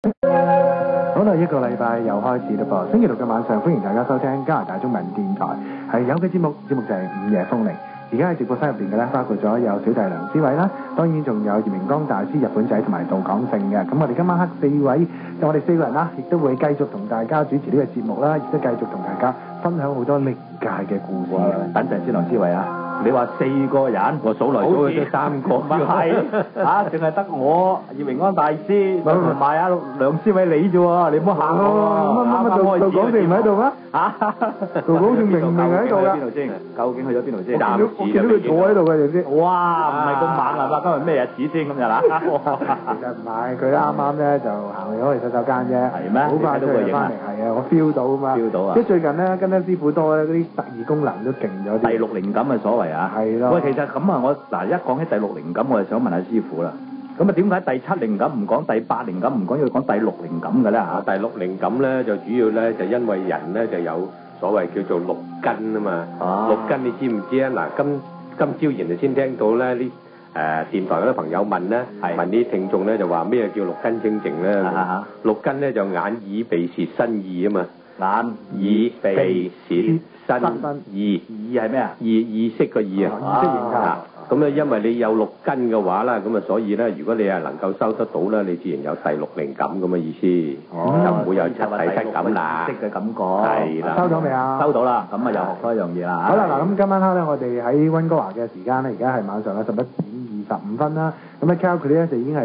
好啦，一個禮拜又開始啦噃，星期六嘅晚上歡迎大家收聽加拿大中文電台，係有嘅節目就係午夜風鈴。而家喺直播室入邊嘅咧，包括咗有小弟梁思偉啦，當然仲有葉明光大師、日本仔同埋杜廣勝嘅。咁我哋今晚黑我哋四個人啦，亦都會繼續同大家主持呢個節目啦，亦都繼續同大家分享好多歷屆嘅故事。 等陣先，梁思偉啊！你話4個人，我數來數去都3個，唔係嚇，淨係得我葉明安大師同埋阿梁思偉你啫喎，你唔好嚇我喎！ 杜廣勝唔喺度咩？ 嚇， 杜廣勝明喺度㗎。 邊度先？究竟去咗邊度先？ 我見到佢坐喺度嘅，頭先。 哇！唔係咁猛啊！今日咩日子先咁就啦？ 其實唔係，佢啱啱咧就行咗去洗手間啫。 係咩？ 好快出嚟翻嚟，係啊，我 feel 到啊嘛。 feel 到啊！ 即係最近咧跟得師傅多咧，嗰啲特異功能都勁咗啲。 第六靈感嘅所謂啊！ 係咯。 喂，其實咁啊，我嗱一講起第六靈感，我就想問下師傅啦。咁啊，點解第7靈感唔講，第8靈感唔講，要講第6靈感嘅咧嚇？ 第六靈感咧就主要咧就因為人咧就有所謂叫做六根啊嘛。六根你知唔知啊？嗱，今朝然就先聽到咧啲電台嗰啲朋友問咧，問啲聽眾咧就話咩叫六根清淨咧？六根咧就眼耳鼻舌身意啊嘛。眼耳鼻舌身意，意係咩啊？意識個意啊。 意識形態。 咁咧，因為你有六根嘅話啦，咁啊，所以咧，如果你係能夠收得到咧，你自然有第六靈感咁嘅意思，就唔會有七體感啦。 意識嘅感覺係啦。 收到未啊？ 收到啦，咁啊又學多一樣嘢啦。 好啦，嗱咁今晚黑咧，我哋喺溫哥華嘅時間咧，而家係晚上嘅11:25啦。咁喺 Calgary 咧就已經係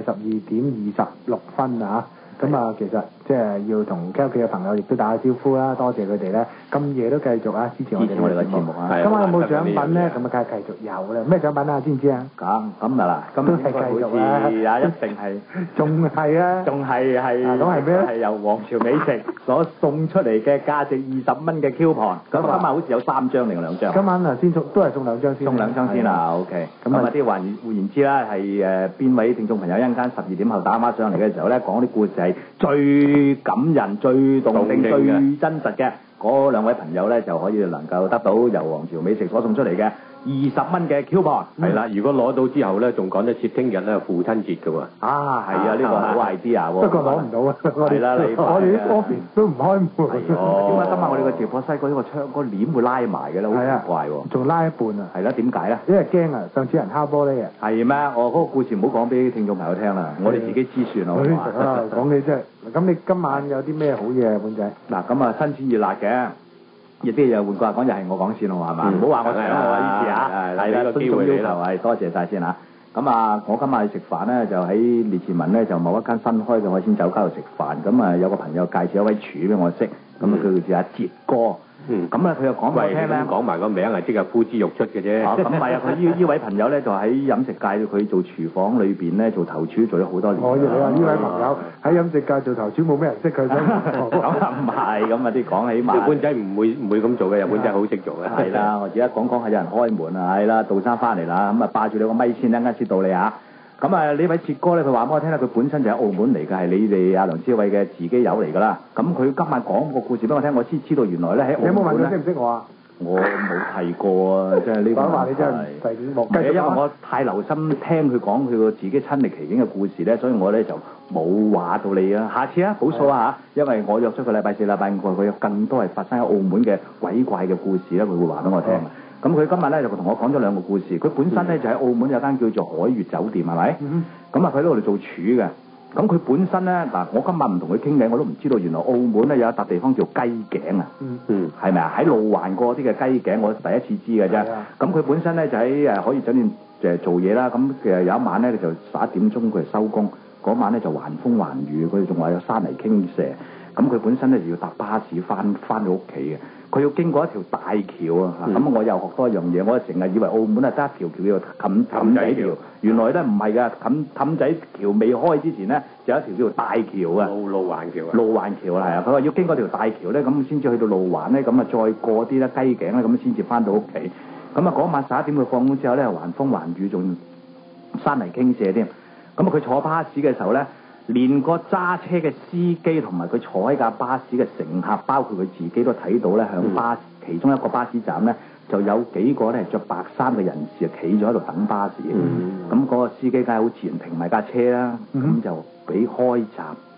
12:26啦嚇。咁啊，其實即係要同 Calgary 嘅朋友亦都打下招呼啦，多謝佢哋咧，咁夜都繼續啊支持我哋嘅節目啊！今晚有冇獎品咧？咁啊，梗係繼續有啦。咩獎品啊？知唔知啊？ 咁啊嗱， 都係繼續啊！ 一定係， 仲係啊！ 仲係咁係咩咧？ 係由皇朝美食所送出嚟嘅價值20蚊嘅 coupon。咁今晚好似有3張定2張？ 今晚啊，先送都係送2張先。 送2張先啦 ，OK。咁啊，啲換言之啦，係邊位聽眾朋友一陣間12點後打電話上嚟嘅時候咧，講啲故事係最感人、最動聽、最真實嘅嗰2位朋友咧，就可以能夠得到由皇朝美食所送出嚟嘅20蚊嘅 coupon。 係啦，如果攞到之後咧，仲趕得切聽日咧父親節嘅喎。 啊，係啊，呢個好 idea 喎。 不過攞唔到啊！ 係啦， 我哋啲 office 都唔開門。 點解今晚我哋個直播室嗰個窗個簾會拉埋嘅咧？好奇怪喎！ 仲拉一半啊！ 係啦，點解咧？ 因為驚啊！上次人敲玻璃啊！ 係咩？我嗰個故事唔好講俾聽眾朋友聽啦，我哋自己知算咯。 講起真係，咁你今晚有啲咩好嘢啊，本仔？ 嗱，咁啊新鮮熱辣嘅，亦啲又換句話講，又係我講先咯，係嘛？唔好話我搶我意思嚇，係啦，尊重要求係多謝晒先嚇。咁啊，我今日去食飯咧，就喺列治文咧，就某一間新開嘅海鮮酒家度食飯。咁啊，有個朋友介紹一位廚俾我識，咁啊佢叫阿哲哥。咁咧佢又講俾我聽咧， 講埋個名係即係呼之欲出嘅啫。 咁唔係啊，佢呢位朋友咧就喺飲食界佢做廚房裏邊咧做頭廚做咗好多年。 我以為你話呢位朋友喺飲食界做頭廚冇咩人識佢啫。 咁啊唔係，咁啊啲講起碼。 日本仔唔會咁做嘅，日本仔好識做嘅。 係啦，我而家講下有人開門啊，係啦，杜生翻嚟啦，咁啊霸住你個咪先，陣間先到你嚇。咁啊呢位哲哥咧，佢話俾我聽咧，佢本身就喺澳門嚟嘅，係你哋阿梁思偉嘅自己友嚟㗎啦。咁佢今晚講個故事俾我聽，我先知道原來咧喺澳門咧。 你有冇問佢識唔識我啊？ 我冇提過啊，即係呢個。 講話你真係第幾幕？ 因為我太留心聽佢講佢個自己親歷其境嘅故事咧，所以我咧就冇話到你啊。下次啊，補數啊嚇，因為我約咗個禮拜4、禮拜5過，佢有更多係發生喺澳門嘅鬼怪嘅故事咧，佢會話俾我聽。咁佢今日咧就同我講咗2個故事。佢本身咧就喺澳門有間叫做海悅酒店，係咪？咁啊，佢喺度做廚嘅。咁佢本身咧嗱，我今日唔同佢傾偈，我都唔知道原來澳門咧有一笪地方叫雞頸啊。係咪啊？喺路環嗰啲嘅雞頸，我第一次知嘅啫。咁佢本身咧就喺海悅酒店做嘢啦。咁其實有一晚咧就11點鐘佢就收工，嗰晚咧就橫風橫雨，佢仲話有山泥傾瀉。咁佢本身咧就要搭巴士翻到屋企嘅。佢要經過一條大橋啊！咁我又學多一樣嘢，我成日以為澳門係得一條橋叫做氹仔橋，原來咧唔係㗎，氹仔橋未開之前咧，就有一條叫做大橋啊！ 路環橋啊！ 路環橋係啊！佢話要經過條大橋咧，咁先至去到路環咧，咁啊再過啲咧雞頸咧，咁先至翻到屋企。咁啊嗰晚11點佢放工之後咧，橫風橫雨，仲山泥傾瀉添。咁啊佢坐巴士嘅時候咧，連個揸車嘅司機同埋佢坐喺架巴士嘅乘客，包括佢自己都睇到咧，響其中一個巴士站咧，就有幾個咧着白衫嘅人士啊，企咗喺度等巴士。咁嗰個司機梗係好自然停埋架車啦，咁就俾開閘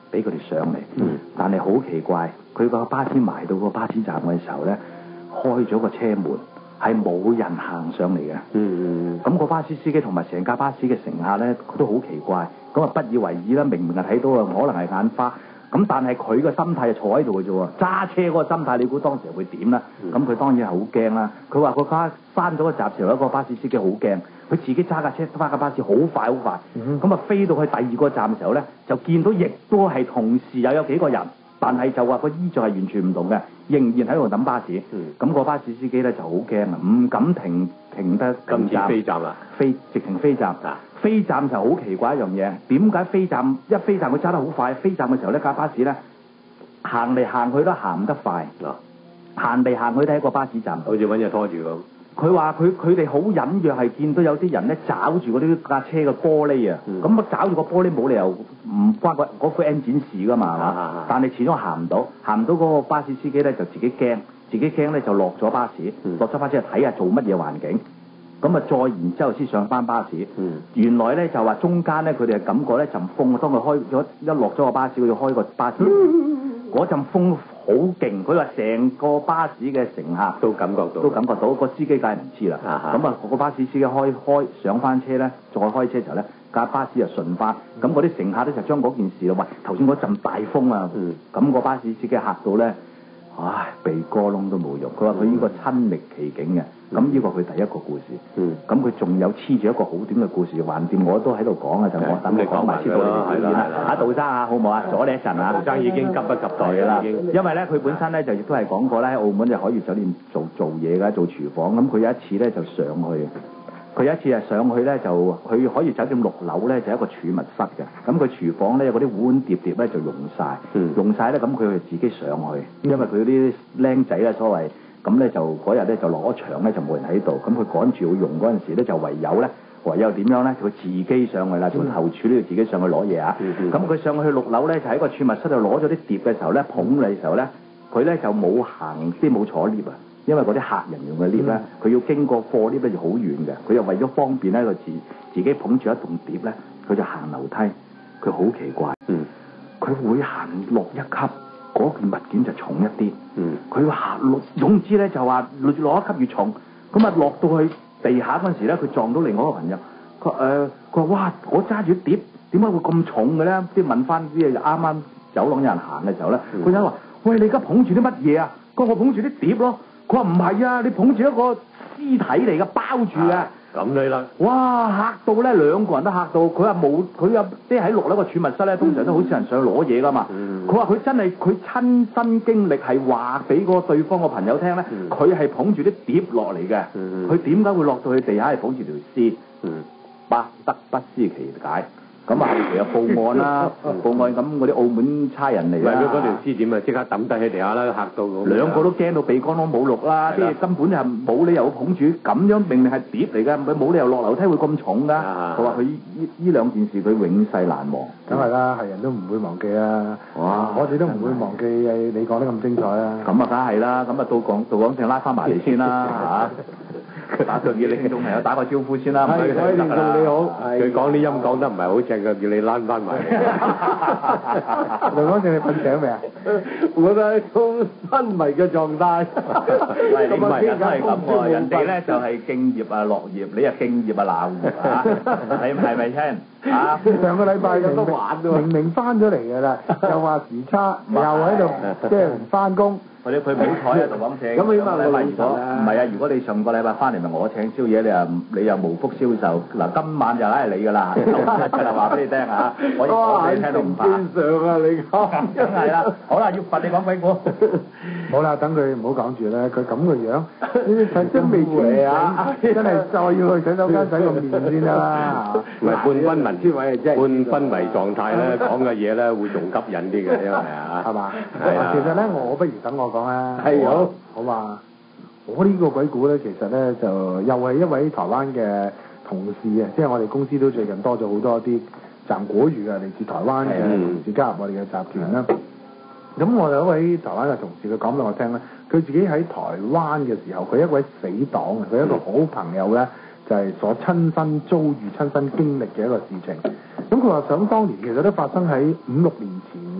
俾佢哋上嚟。但係好奇怪，佢個巴士埋到個巴士站嘅時候咧，開咗個車門，係冇人行上嚟嘅。咁個巴士司機同埋成架巴士嘅乘客咧，佢都好奇怪，咁啊不以為意啦。明明係睇到啊，可能係眼花。咁但係佢個心態就坐喺度嘅啫喎，揸車嗰個心態，你估當時會點啦？咁佢當然係好驚啦。佢話個卡閂咗個閘時候，一個巴士司機好驚，佢自己揸架車揸架巴士好快好快，咁啊飛到去第二個站嘅時候咧，就見到亦都係同時有幾個人，但係就話個衣着係完全唔同嘅，仍然喺度等巴士。咁個巴士司機咧就好驚啊，唔敢停得咁站， 飛站啦， 直情飛站。飛站就好奇怪一樣嘢，點解飛站一飛站佢揸得好快？飛站嘅時候呢架巴士咧行嚟行去都行唔得快，行嚟行去都喺個巴士站， 好似揾嘢拖住咁。 佢話佢哋好隱約係見到有啲人咧抓住嗰啲架車嘅玻璃啊，咁抓住個玻璃冇理由唔關嗰副 engine 事噶嘛，係嘛？但係始終行唔到嗰個巴士司機咧就自己驚咧就落咗巴士，落咗巴士就睇下做乜嘢環境。咁啊，再然之後先上翻巴士。原來咧就話中間咧，佢哋係感覺咧陣風，當佢開咗一落咗個巴士，佢要開個巴士，嗰陣風好勁。佢話成個巴士嘅乘客都感覺到， 個司機梗係唔知啦。咁啊，個巴士司機開上翻車咧，再開車時候咧，架巴士就順翻。咁嗰啲乘客咧就將嗰件事咯，喂，頭先嗰陣大風啊，咁個巴士司機嚇到咧，唉，鼻哥窿都冇用。佢話佢呢個親歷其境嘅。咁呢個佢第一個故事，咁佢仲有黐住一個好短嘅故事，橫掂我都喺度講啊，就我等你講埋先到你哋表演啦。阿杜生啊，好唔好啊？阻你一陣啊！ 杜生已經急不及待啦， 因為咧佢本身咧就亦都係講過咧喺澳門就海悅酒店做嘢㗎，做廚房。咁佢有一次咧就上去，佢有一次係上去咧就佢海悅酒店6樓咧就一個儲物室嘅，咁佢廚房咧有嗰啲碗碟咧就用晒咧，咁佢就自己上去，因為佢啲僆仔咧所謂。咁咧就嗰日咧就落咗場咧就冇人喺度，咁佢趕住要用嗰陣時咧就唯有點樣咧？佢自己上去啦，做後廚都要自己上去攞嘢啊！咁佢上去6樓咧就喺個儲物室度攞咗啲碟嘅時候咧，捧嚟嘅時候咧，佢咧就冇坐 lift 啊，因為嗰啲客人用嘅 lift 咧，佢要經過貨 lift 咧就好遠嘅，佢又為咗方便咧，佢自己捧住一棟碟咧，佢就行樓梯，佢好奇怪，佢會行落一級。嗰件物件就重一啲，佢話總之咧就話落一級越重，咁啊落到去地下嗰陣時咧，佢撞到另外一個朋友，佢話哇，我揸住碟，點解會咁重嘅咧？即係問翻啲啱啱走廊有人行嘅時候咧，佢就話：喂，你而家捧住啲乜嘢啊？佢話我捧住啲碟咯。佢話唔係啊，你捧住一個屍體嚟嘅，包住嘅。 咁你啦， 哇！嚇到咧，兩個人都嚇到。佢話冇，佢又即係喺6樓個儲物室咧，通常都好似人上去攞嘢噶嘛。佢話佢真係佢親身經歷係話俾個對方個朋友聽咧，佢係捧住啲碟落嚟嘅。佢點解會落到去地下係捧住條屍？百得不知其解。咁啊，其實報案啦，報案咁嗰啲澳門差人嚟啦。 為咗嗰條屍點啊，即刻抌低喺地下啦，嚇到咁。 兩個都驚到鼻哥窿冇綠啦，即係根本就係冇理由捧住咁樣，明明係碟嚟㗎，佢冇理由落樓梯會咁重㗎。佢話佢呢兩件事佢永世難忘。 梗係啦，係人都唔會忘記啦。哇！我哋都唔會忘記你講得咁精彩啦。 咁啊，梗係啦，咁啊到講正拉翻埋嚟先啦嚇。打對你聽眾朋友打個招呼先啦，唔該你好。 佢講啲音講得唔係好正嘅，叫你躝翻埋嚟。 梁哥，你瞓醒未啊？ 我都係種昏迷嘅狀態。 喂，你唔係人都係咁喎，人哋咧就係敬業啊樂業，你啊敬業啊鬧業啊，你係咪先？啊！ 上個禮拜明明翻咗嚟㗎啦，又話時差，又喺度即係唔翻工。 或者佢冇彩喺度咁請，咁起碼禮拜如果唔係啊，如果你上個禮拜翻嚟咪我請宵夜，你又無福消受。嗱，今晚就梗係你㗎啦，就係話俾你聽嚇，我講你聽到唔怕。 上啊，你講梗係啦，好啦，要罰你講鬼故。 好啦，等佢唔好講住啦，佢咁個樣，呢啲真未出嚟啊！真係再要去洗手間洗個面先得啦。 唔係半昏迷狀態咧，講嘅嘢咧會仲吸引啲嘅，因為啊， 係嘛？ 係啊。 其實咧，我不如等我講啦。 係好嘛？我呢個鬼故咧，其實咧就又係一位台灣嘅同事啊，即係我哋公司都最近多咗好多啲站果魚啊，嚟自台灣嘅同事加入我哋嘅集團啦。咁我有一位台灣嘅同事，佢講俾我聽咧，佢自己喺台灣嘅時候，佢一位死黨啊，佢一個好朋友咧，就係所親身遭遇、親身經歷嘅一個事情。咁佢話想當年其實都發生喺5、6年前嘅。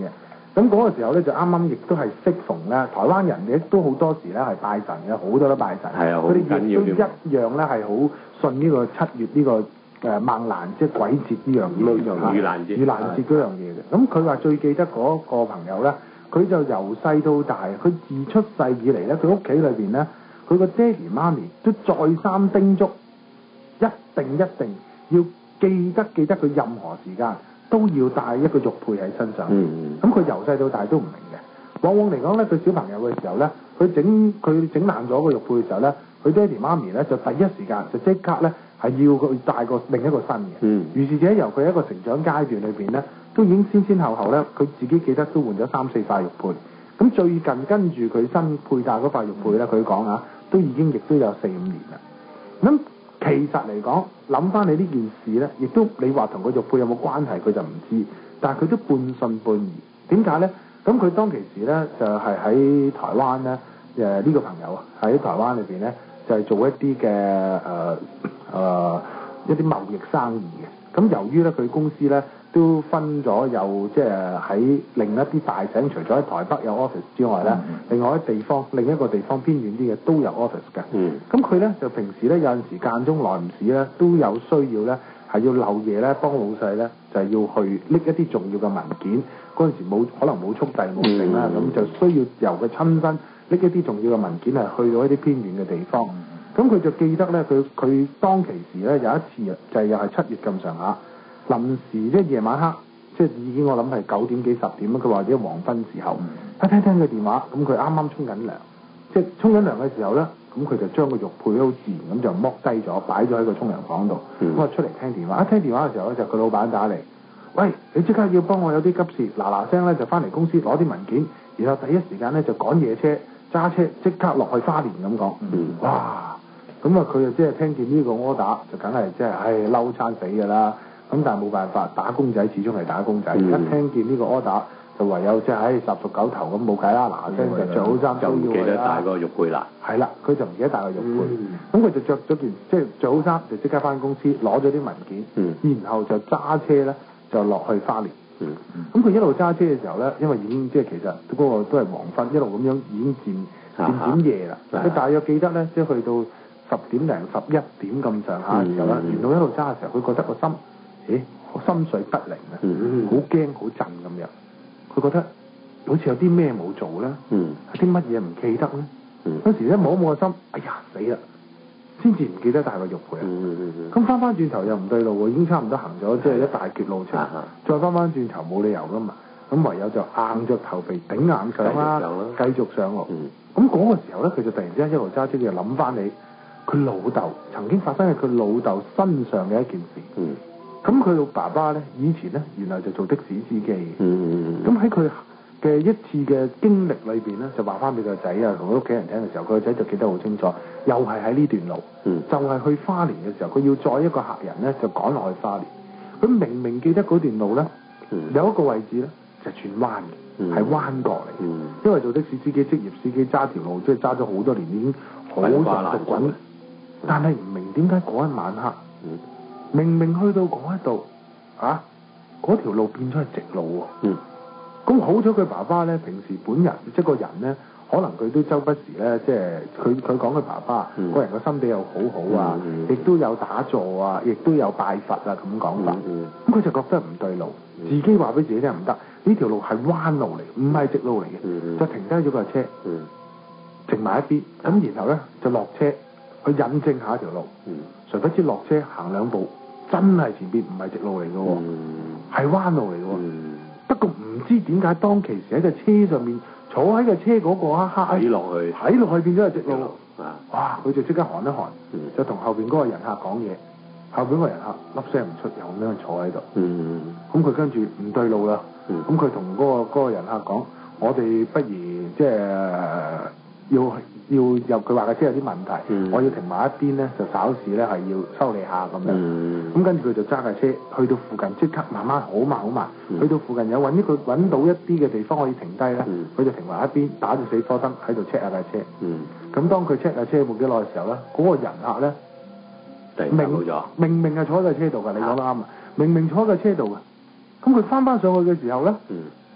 咁嗰個時候咧就啱啱亦都係適逢咧，台灣人亦都好多時咧係拜神嘅，好多都拜神。 係啊，好佢緊要哋亦都一樣咧係好信呢個7月呢個孟蘭即係鬼節呢樣嘢， 盂蘭節盂蘭節嗰樣嘢嘅。咁佢話最記得嗰個朋友咧，佢就由細到大，佢自出世以嚟咧，佢屋企裏邊咧，佢個爹哋媽咪都再三叮囑，一定要記得佢任何時間都要帶一個玉佩喺身上。咁佢由細到大都唔明嘅。往往嚟講咧，佢小朋友嘅時候咧，佢整爛咗個玉佩嘅時候咧，佢爹哋媽咪咧就第一時間就即刻咧係要佢帶個另一個新嘅。於是者由佢一個成長階段裏邊咧，都已經先後咧，佢自己記得都換咗3-4塊玉佩。咁最近跟住佢新佩戴嗰塊玉佩咧，佢講啊，都已經亦都有4-5年啦。咁其實嚟講，諗翻你呢件事咧，亦都你話同個玉佩有冇關係，佢就唔知，但係佢都半信半疑。點解咧？咁佢當其時咧就係喺台灣咧，呢個朋友啊喺台灣裏邊咧就係做一啲嘅一啲貿易生意嘅。咁由於咧佢公司咧都分咗有即係喺另一啲大城，除咗喺台北有 office 之外咧，另外另一個地方偏遠啲嘅都有 office 嘅。咁佢咧就平時咧有陣時間中耐唔時咧都有需要咧係要漏夜咧幫老細咧就係要去拎一啲重要嘅文件。嗰陣時可能冇速遞冇剩啦，咁就需要由佢親身拎一啲重要嘅文件係去到一啲偏遠嘅地方。咁佢就記得咧，佢當其時咧有一次就係又係7月咁上下，臨時即係夜晚黑，即係已經我諗係9點幾10點啦。佢話或者黃昏時候，一聽佢電話，咁佢啱啱沖緊涼，即係沖緊涼嘅時候咧，咁佢就將個玉佩好自然咁就剝低咗，擺咗喺個沖涼房度。咁啊出嚟聽電話，一聽電話嘅時候咧就佢老闆打嚟。喂，你即刻要幫我有啲急事，嗱聲咧就翻嚟公司攞啲文件，然後第一時間咧就趕夜車揸車即刻落去花蓮咁講。哇！咁啊佢就即係聽見呢個 order 就梗係即係嬲餐死㗎啦。咁但係冇辦法，打工仔始終係打工仔，一聽見呢個 order 就唯有即係十足九頭咁冇計啦，嗱聲就着好衫就唔記得帶個玉佩啦。 係啦，佢就唔記得帶個玉佩，咁佢就着咗件即係着好衫就即刻翻公司攞咗啲文件，然後就揸車咧。就落去花蓮。咁佢一路揸車嘅時候咧，因為已經即係其實嗰個都係黃昏，一路咁樣已經漸夜啦。佢大約記得咧，即係去到10點零11點咁上下嘅時候咧，沿路一路揸嘅時候，佢覺得個心緒不寧啊，好驚好震咁樣。佢覺得好似有啲咩冇做咧，有啲乜嘢唔記得咧。嗰時一摸個心，哎呀死啦！先至唔記得帶個玉佩啊！咁翻轉頭又唔對路喎，已經差唔多行咗即係一大截路程，再翻轉頭冇理由噶嘛，咁唯有就硬着頭皮頂硬上啦，繼續上路。咁嗰個時候咧，佢就突然之間一路揸車就諗翻起佢老豆曾經發生喺佢老豆身上嘅一件事。咁佢老爸爸咧以前咧原來就做的士司機。咁喺佢嘅一次嘅經歷裏邊咧，就話翻俾個仔啊同佢屋企人聽嘅時候，佢個仔就記得好清楚，又係喺呢段路，就係去花蓮嘅時候，佢要載一個客人咧，就趕落去花蓮。佢明明記得嗰段路咧，有一個位置咧就轉彎嘅，係彎角嚟。因為做的士司機、職業司機揸條路，即係揸咗好多年，已經好熟熟滾。但係唔明點解嗰一晚黑，明明去到嗰一度啊，嗰條路變咗係直路喎。咁好彩佢爸爸咧，平時本人即係個人咧，可能佢都周不時咧，即係佢講佢爸爸個人個心地又好好啊，亦都有打坐啊，亦都有拜佛啊咁講法。咁佢就覺得唔對路，自己話俾自己聽唔得，呢條路係彎路嚟，唔係直路嚟嘅，就停低咗架車，停埋一邊，咁然後咧就落車去引證下一條路。誰不知落車行2步，真係前邊唔係直路嚟嘅喎，係彎路嚟嘅喎。不過唔知點解當其時喺個車上面坐喺個車嗰個一刻睇落去變咗係直路，哇！佢就即刻寒一寒，就同後邊嗰個人客講嘢，後邊嗰個人客粒聲唔出，又咁樣坐喺度。咁佢跟住唔對路啦，咁佢同嗰個人客講：我哋不如即係要入佢話嘅車有啲問題，我要停埋一邊咧，就稍事咧係要修理下咁樣。咁跟住佢就揸架車去到附近，即刻慢慢好慢，去到附近有揾到一啲嘅地方可以停低咧，佢就停埋一邊，打住4顆燈喺度 check 下架車。咁當佢 check 架車冇幾耐嘅時候咧，嗰個人客咧明明係坐喺架車度㗎，你講得啱啊！明明坐喺架車度㗎，咁佢翻上去嘅時候咧，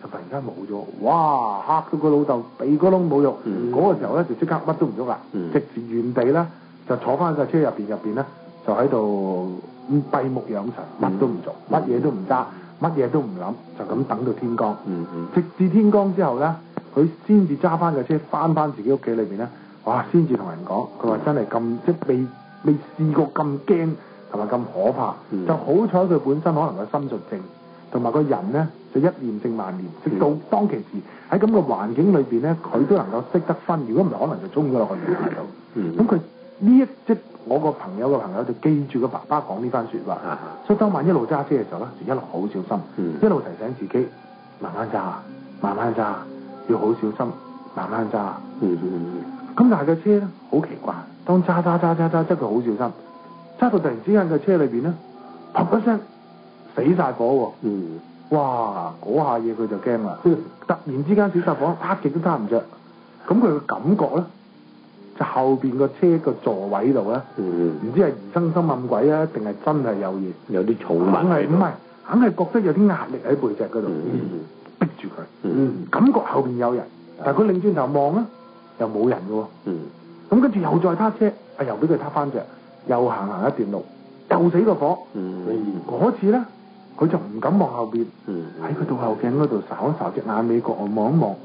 就突然間冇咗，哇嚇到個老豆鼻哥窿冇肉，嗰個時候咧就即刻乜都唔喐啦，直至原地咧就坐翻架車入邊咧就喺度閉目養神，乜都唔做，乜嘢都唔揸，乜嘢都唔諗，就咁等到天光，直至天光之後咧，佢先至揸翻架車翻自己屋企裏邊咧，哇！先至同人講，佢話真係咁即係未試過咁驚同埋咁可怕，就好彩佢本身可能個心術正。同埋個人咧就一念勝萬念，直到當其時喺咁嘅環境裏邊咧，佢都能夠識得分。如果唔係，可能就衝咗落去懸崖度。咁佢呢即我個朋友就記住個爸爸講呢番説話，所以當晚一路揸車嘅時候咧，就一路好小心，一路提醒自己慢慢揸，慢慢揸，要好小心，慢慢揸。咁但係個車咧好奇怪，當揸，即係佢好小心，揸到突然之間個車裏邊咧，砰一聲。死晒火喎！哇！嗰下嘢佢就驚啦，突然之間死晒火，撻極都撻唔着。咁佢嘅感覺咧，就後邊個車個座位度咧，唔知係疑心暗鬼啊，定係真係有嘢？ 有啲寵物。唔係， 硬係覺得有啲壓力喺背脊嗰度，逼住佢。感覺後邊有人，但係佢擰轉頭望咧，又冇人嘅喎。咁跟住又再撻車，又俾佢撻翻着，又行一段路，又死個火。嗰次咧。佢就唔敢望後邊，喺佢倒後鏡嗰度睄一睄隻眼尾角，望一望，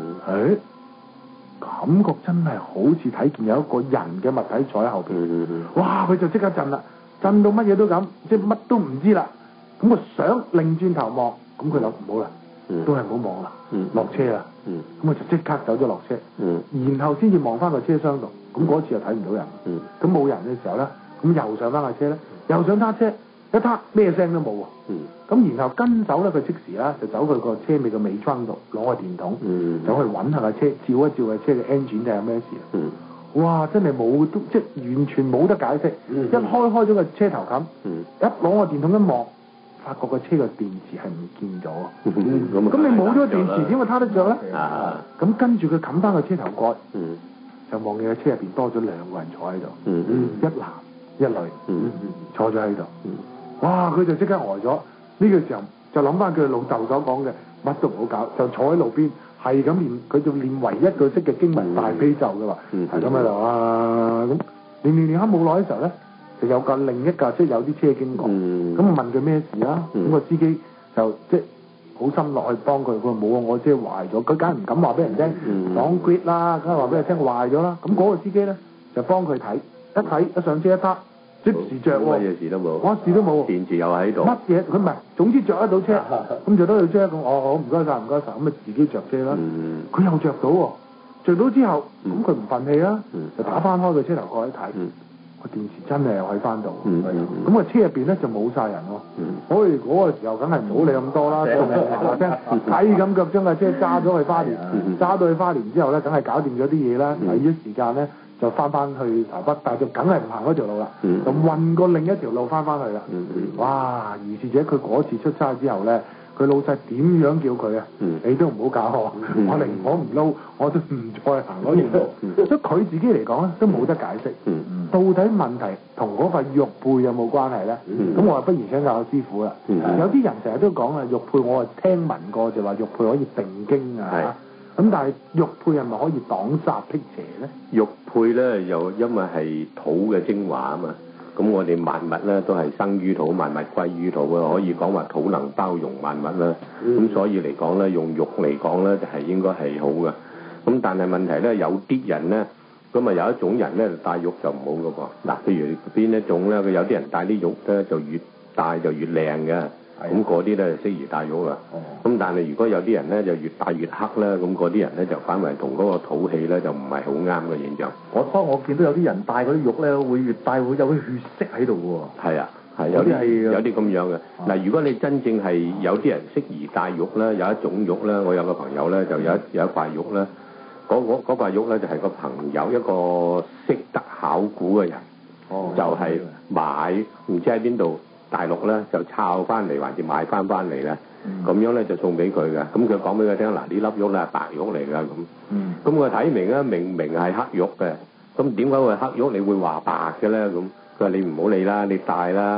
感覺真係好似睇見有一個人嘅物體坐喺後邊，哇！佢就即刻震啦，震到乜嘢都咁，即係乜都唔知啦。咁佢想擰轉頭望，咁佢諗唔好啦，都係唔好望啦，落車啦。咁佢就即刻走咗落車，然後先至望翻個車廂度。咁嗰次又睇唔到人，咁冇人嘅時候咧，咁又上翻架車咧，又想撻車。一撻咩聲都冇喎，咁然後跟手咧，佢即時啦就走去個車尾個尾窗度攞個電筒，走去揾下架車，照一照架車嘅 engine 睇下咩事。哇！真係冇即係完全冇得解釋。一開咗個車頭冚，一攞個電筒一望，發覺個車個電池係唔見咗。咁你冇咗個電池點會撻得着咧？咁跟住佢冚翻個車頭蓋，就望見個車入邊多咗兩個人坐喺度，一男一女，坐咗喺度。哇！佢就即刻呆咗，呢個時候就諗翻佢老豆所講嘅，乜都唔好搞，就坐喺路邊，係咁練，佢就練唯一句識嘅經文大悲咒嘅話，係咁喺度啊咁，練下冇耐嘅時候咧，就有架另一架即係有啲車經過，咁問佢咩事啦，咁個司機就即係好心落去幫佢，佢話冇啊，我車壞咗，佢梗係唔敢話俾人聽，講 quit 啦，梗係話俾佢聽壞咗啦，咁嗰個司機咧就幫佢睇，一上車一撻。即時着喎，乜嘢事都冇，我事都冇，電池又喺度，乜嘢佢唔係，總之着得到車，咁着得到車咁，好唔該晒，咁啊自己着車啦。佢又着到喎，着到之後，咁佢唔憤氣啦，就打翻開個車頭蓋一睇，個電池真係又喺翻度，咁個車入邊咧就冇晒人喎。所以嗰個時候梗係唔好理咁多啦，仲係聲睇咁腳將架車揸咗去花蓮，揸到去花蓮之後咧，梗係搞掂咗啲嘢啦，第一時間咧。就翻去台北，但係就梗係唔行嗰條路啦，就運過另一條路翻去啦。哇！如是者佢嗰次出差之後咧，佢老細點樣叫佢啊？你都唔好搞我寧可唔撈，我都唔再行嗰條路。所以佢自己嚟講咧，都冇得解釋。到底問題同嗰塊玉佩有冇關係咧？咁我話不如請教師傅啦。有啲人成日都講啊，玉佩我係聽聞過就話玉佩可以定經啊。咁但係玉佩係咪可以擋煞辟邪咧？ 玉佩咧又因為係土嘅精華啊嘛，咁我哋萬物咧都係生於土，萬物歸於土啊，可以講話土能包容萬物啦。咁所以嚟講咧，用玉嚟講咧就係應該係好嘅。咁但係問題咧，有啲人咧，咁啊有一種人咧戴玉就唔好嘅噃。嗱，譬如邊一種咧，佢有啲人戴啲玉咧就越戴就越靚嘅。咁嗰啲咧就適宜戴玉啦。咁但係如果有啲人咧就越戴越黑咧，咁嗰啲人咧就反為同嗰個土氣咧就唔係好啱嘅現象。 我見到有啲人戴嗰啲玉咧，會越戴會有啲血色喺度喎。係啊，係有啲咁樣嘅。嗱，如果你真正係有啲人適宜戴玉咧，有一種玉咧，我有個朋友咧就有一塊玉咧，嗰塊玉咧就係個朋友一個識得考古嘅人，就係買唔知喺邊度。大陸咧就抄翻嚟，還是買翻嚟咧，咁樣咧就送俾佢嘅。咁佢講俾佢聽，嗱，呢粒玉咧係白玉嚟㗎咁。咁佢睇明咧，明係黑玉嘅。咁點解會黑玉你會話白嘅咧？咁佢話你唔好理啦，你戴啦。佢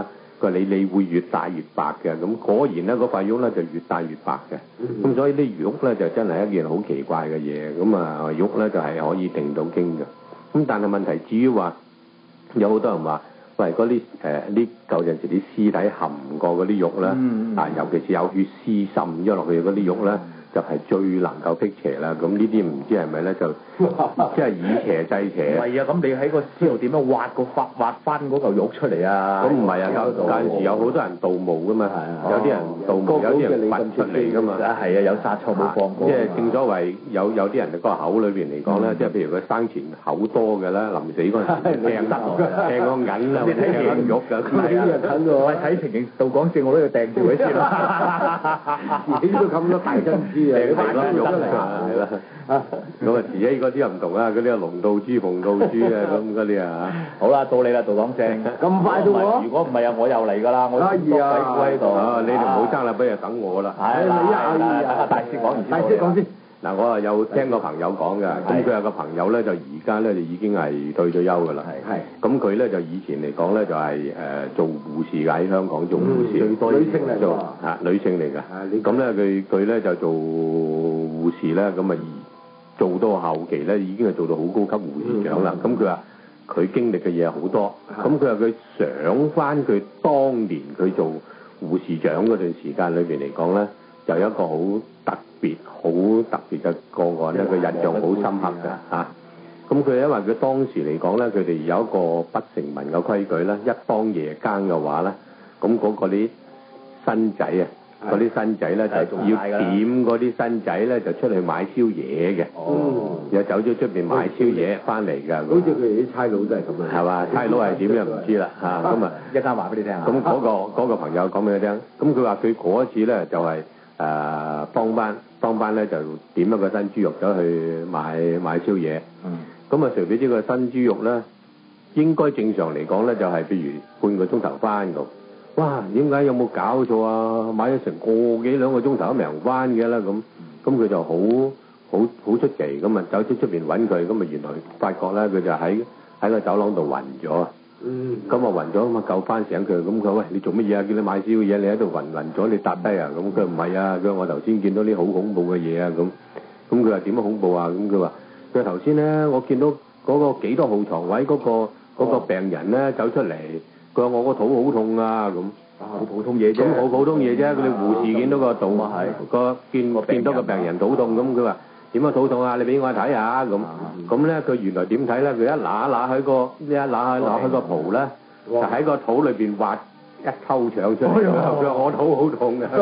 佢話你會越戴越白嘅，咁果然咧嗰塊玉咧就越戴越白嘅。咁所以啲玉咧就真係一件好奇怪嘅嘢。咁啊玉咧就係可以定到經嘅。咁但係問題至於話有好多人話，喂嗰啲啲舊陣時啲屍體含過嗰啲玉咧，尤其是有血絲滲咗落去嗰啲玉咧，就係最能夠辟邪啦。咁呢啲唔知係咪咧就即係以邪制邪。 唔係啊，咁你喺個屍度點樣挖翻嗰嚿玉出嚟啊？ 咁唔係啊，有陣時有好多人盜墓噶嘛，有啲人盜墓，有啲人掘出嚟噶嘛。 係啊，有殺錯冇放過。 即係正所謂有啲人個口裏邊嚟講咧，即係譬如佢生前口多嘅啦，臨死嗰陣時掟得落，掟個銀啦，掟個玉㗎。 我睇情形道講正，我都要掟住佢先啦。 自己都咁多大珍珠啊， 係啦。咁啊，自己嗰啲又唔同啦，嗰啲啊龍到珠、鳳到珠啊，咁嗰啲啊。 好啦，到你啦，道講正。 咁快到我？ 如果唔係啊，我又嚟㗎啦，我多鬼夫喺度。 你哋唔好爭啦，不如等我啦。 係啦，等阿大師講完先。 大師講先。 嗱，我啊有聽個朋友講嘅，咁佢有個朋友咧就而家咧就已經係退咗休㗎啦。係。咁佢咧就以前嚟講咧就係做護士㗎，喺香港做護士。 最多女性嚟做女性嚟㗎。咁咧佢咧就做護士咧，咁啊做到後期咧已經係做到好高級護士長啦。咁佢話佢經歷嘅嘢好多，咁佢話佢想翻佢當年佢做護士長嗰段時間裏邊嚟講咧，就有一個好特別嘅個案咧，佢印象好深刻嘅嚇。咁佢因為佢當時嚟講咧，佢哋有一個不成文嘅規矩咧，一當夜更嘅話咧，咁嗰個啲新仔啊。嗰啲新仔咧就要點嗰啲新仔咧就出去買宵夜嘅，又走咗出邊買宵夜翻嚟㗎。 好似佢哋啲差佬都係咁樣。係嘛？差佬係點樣唔知啦嚇。咁啊一間話俾你聽啊。 咁嗰個朋友講俾佢聽，咁佢話佢嗰一次咧就係當班咧就點一個新豬肉走去買宵夜。咁啊，誰不知個新豬肉咧應該正常嚟講咧就係譬如半個鐘頭翻咁。哇！點解有冇搞錯啊？買咗成個幾兩個鐘頭都未人翻嘅啦咁，佢就好出奇咁啊，走出邊揾佢，咁啊原來發覺咧佢就喺個走廊度暈咗啊！咁啊暈咗咁啊救翻醒佢，咁佢話喂，你做乜嘢啊？叫你買宵夜，你喺度暈咗，你搭低啊？咁佢唔係啊，佢話我頭先見到啲好恐怖嘅嘢啊咁佢話點樣恐怖啊？咁佢話頭先咧我見到嗰個幾多號床位嗰個病人咧走出嚟。佢話我個肚好痛啊咁， 好普通嘢啫。 咁好普通嘢啫，佢哋護士見到個肚見到個病人肚痛，咁佢話點啊肚痛啊？你俾我睇下咁咧，佢原來點睇咧？佢一揦開個袍咧，就喺個肚裏邊挖一溝腸出嚟。佢話我肚好痛嘅，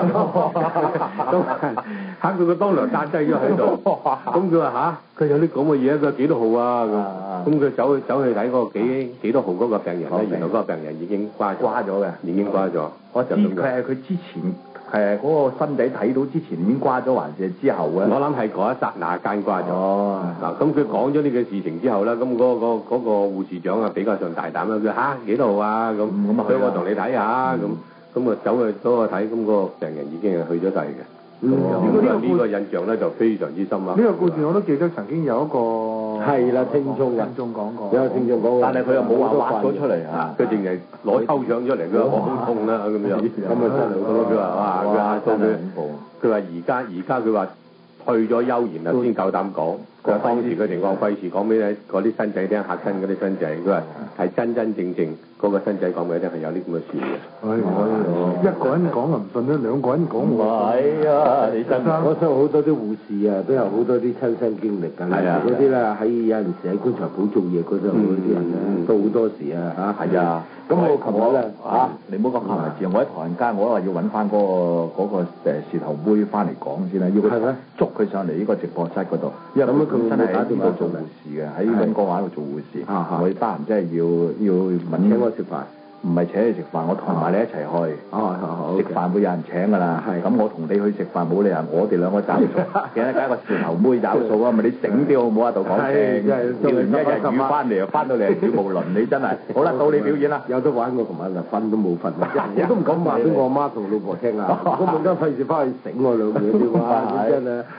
嚇佢個當場扎低咗喺度。咁佢話佢有啲咁嘅嘢，佢幾多號啊咁佢走去睇嗰個幾多號嗰個病人咧，原來嗰個病人已經瓜咗嘅，已經瓜咗。 我知佢係佢之前嗰個新仔睇到之前已經瓜咗，還是之後嘅？ 我諗係嗰一剎那間瓜咗。嗱，咁佢講咗呢個事情之後咧，咁嗰個護士長啊比較上大膽啦，佢幾多號啊咁，所以我同你睇下咁啊走去睇，咁個病人已經係去咗世嘅。呢個印象咧就非常之深啊！ 呢個故事我都記得曾經有一個係啦，聽眾講過，有聽眾講過， 但係佢又冇話挖咗出嚟啊！ 佢淨係攞抽腸出嚟，佢話好痛啦咁樣。咁啊真係好多，佢話哇，佢嚇到佢話而家佢話退咗休，然後先夠膽講。佢話當時嘅情況費事講俾嗰啲新仔聽，嚇親嗰啲新仔。佢話係真正嗰個新仔講俾你聽係有啲咁嘅事嘅。 一個人講就唔信啦，兩個人講唔係啊！你真我相信好多啲護士啊，都有好多啲親身經歷㗎。係啊，嗰啲咧喺有陣時喺棺材鋪做嘢嗰度嗰啲人咧，都好多時啊嚇。係啊。咁我琴日咧你唔好講琴日字，我喺唐人街，我話要揾翻嗰個事頭妹翻嚟講先啦，要佢捉佢上嚟呢個直播室嗰度，因為佢真係喺呢度做護士嘅，喺溫哥華度做護士。我得閒真係要問請我食飯，唔係請你食飯，我同埋你一齊去。食飯會有人請㗎啦。咁我同你去食飯冇理由我哋兩個找數，梗係個事頭妹找數啊！咪你醒啲好唔好啊？度講聲，釣完一日魚翻嚟又翻到嚟係語無倫，你真係好啦，到你表演啦。 有得玩我琴晚就瞓都冇瞓，我都唔敢話俾我媽同老婆聽啊！我冇得費事翻去醒我兩嘢啲話，真係。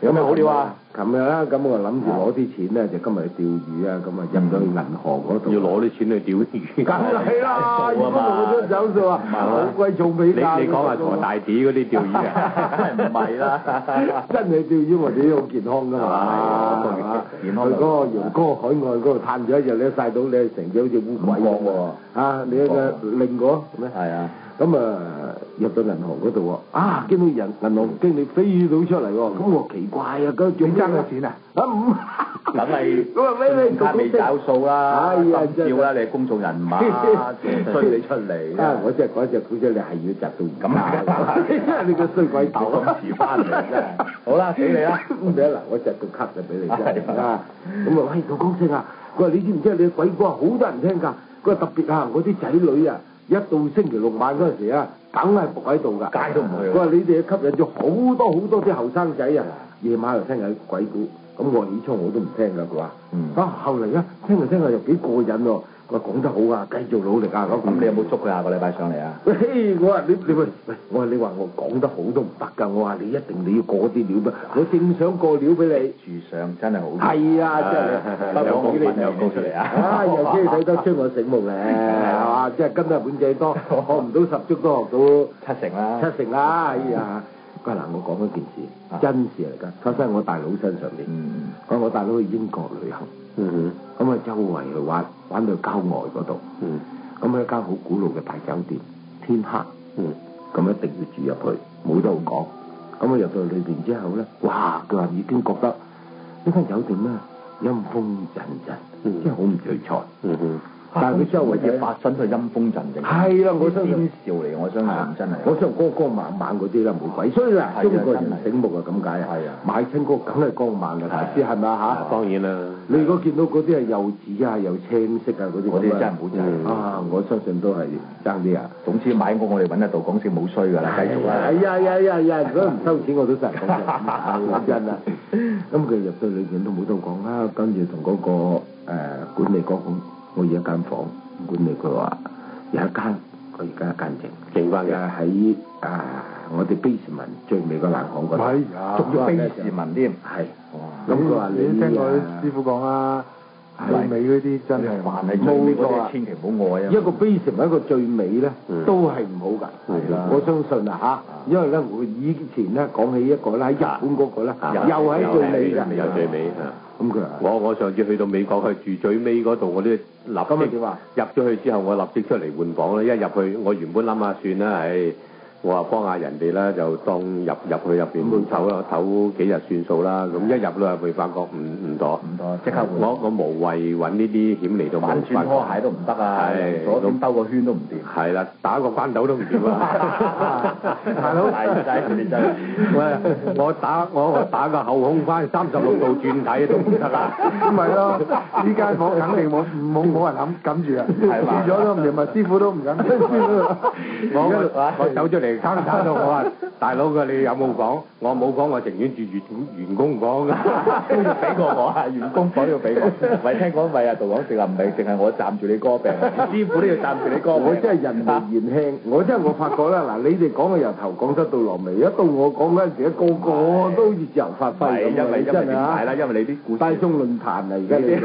有咩好料啊？ 琴日啦，咁我諗住攞啲錢咧，就今日去釣魚啊，咁啊入咗去銀行嗰度。 要攞啲錢去釣魚。 梗係啦，如果冇咗走數啊，好鬼重比價。 你講下鋤大地嗰啲釣魚啊？ 唔係啦， 真係釣魚我哋好健康㗎嘛，係嘛？ 健康。 去嗰個陽江海岸嗰度嘆咗一日，你曬到你成隻好似烏龜咁喎。啊，你嘅另過咩？係啊。咁啊入到銀行嗰度喎，啊見到銀行經理飛到出嚟喎，咁我奇怪啊，嗰做咩爭嘅錢啊？啊唔， 梗係咁啊俾你未找數啦， 哎呀真係啦，你係公眾人物，衰你出嚟。 啊！我真係嗰隻股仔你係要摘到而家，因為你個衰鬼頭咁遲翻嚟真係。好啦，俾你啦， 咁嗱，我摘到級就俾你真啊！咁啊，喂，杜講聲啊！佢話你知唔知啊？你鬼故啊，好多人聽㗎。佢話特別啊，我啲仔女啊。一到星期六晚嗰陣時啊，梗係伏喺度㗎， 街都唔去。 佢話你哋吸引咗好多啲後生仔啊，夜晚又聽緊鬼故，咁我起初我都唔聽㗎，佢話，後嚟啊，聽下又幾過癮喎。佢話講得好啊，繼續努力啊咁。 你有冇捉佢下個禮拜上嚟啊？ 喂，我話你喂，我話你話我講得好都唔得㗎，我話你要過啲料㗎，我正想過料俾你。 住上真係好。 係啊，真係有幾你又高出嚟啊！ 啊，又機睇得出我醒目咧，係嘛？即係跟得本仔多，學唔到十足都學到七成啦。 七成啦！哎呀，佢話嗱，我講一件事，真事嚟㗎，發生喺我大佬身上邊。佢話我大佬去英國旅行。咁啊，周圍去玩到郊外嗰度。咁一間好古老嘅大酒店，天黑。咁一定要住入去，冇得好講。咁啊入到裏邊之後咧，哇！佢話已經覺得呢間酒店咧陰風陣陣，即係好唔聚財。但係佢周圍嘢發生都係陰風陣陣。 係啦，我相信兆嚟，我相信真係。 我相信光光猛猛嗰啲啦，冇鬼。所以嗱，中國人醒目啊，咁解啊。係啊，買親屋梗係光猛嘅，大師係咪啊嚇？ 當然啦。 你如果見到嗰啲係柚子啊、又青色啊嗰啲， 嗰啲真係唔好睇。 啊，我相信都係爭啲啊。 總之買屋我哋揾得到，講聲冇衰㗎啦，繼續啦。 係啊！如果唔收錢我都真係講真啊。咁佢入到裏邊都冇得講啦，跟住同嗰個管理講我要一間房，管理佢話有一間，佢而家一間剩翻嘅喺我哋卑士文最尾個欄巷嗰度， 仲要卑士文添，係。 咁佢話你聽過師傅講啦，最尾嗰啲真係凡係最尾嗰啲千祈唔好愛啊！ 一個卑士文一個最尾咧，都係唔好㗎。係啦，我相信啊嚇，因為咧我以前咧講起一個咧喺日本嗰個咧，又喺最尾㗎， 有最尾啊！ 咁佢我上次去到美國去住最尾嗰度，我都立即入咗去之後，我立即出嚟換房啦。一入去，我原本諗下算啦，我話幫下人哋啦，就當入去入邊唞幾日算數啦。咁一入到入去，發覺唔妥， 即刻換。 我無謂揾呢啲險嚟到反轉拖鞋都唔得啊！左邊兜個圈都唔掂。 係啦，打個關斗都唔掂啊！ 大佬，你真喂，我打個後空翻36度轉體都唔得啦。 咁咪咯，呢間房肯定冇人敢住啊！住咗都唔掂，咪師傅都唔敢。 我走出嚟攤到我話大佬㗎，你有冇房？我冇房，我情願住員工房㗎。 都要俾過我啊！員工房要俾我。喂，聽講咪啊，杜講成日唔係淨係我站住你歌病，師傅都要站住你歌病。 我真係人微言輕，我發覺啦，嗱，你哋講嘅由頭講得到落尾，一到我講嗰陣時，個個都好似自由發揮咁。 因為點解啦？因為你啲故事。大眾論壇啊，而家你哋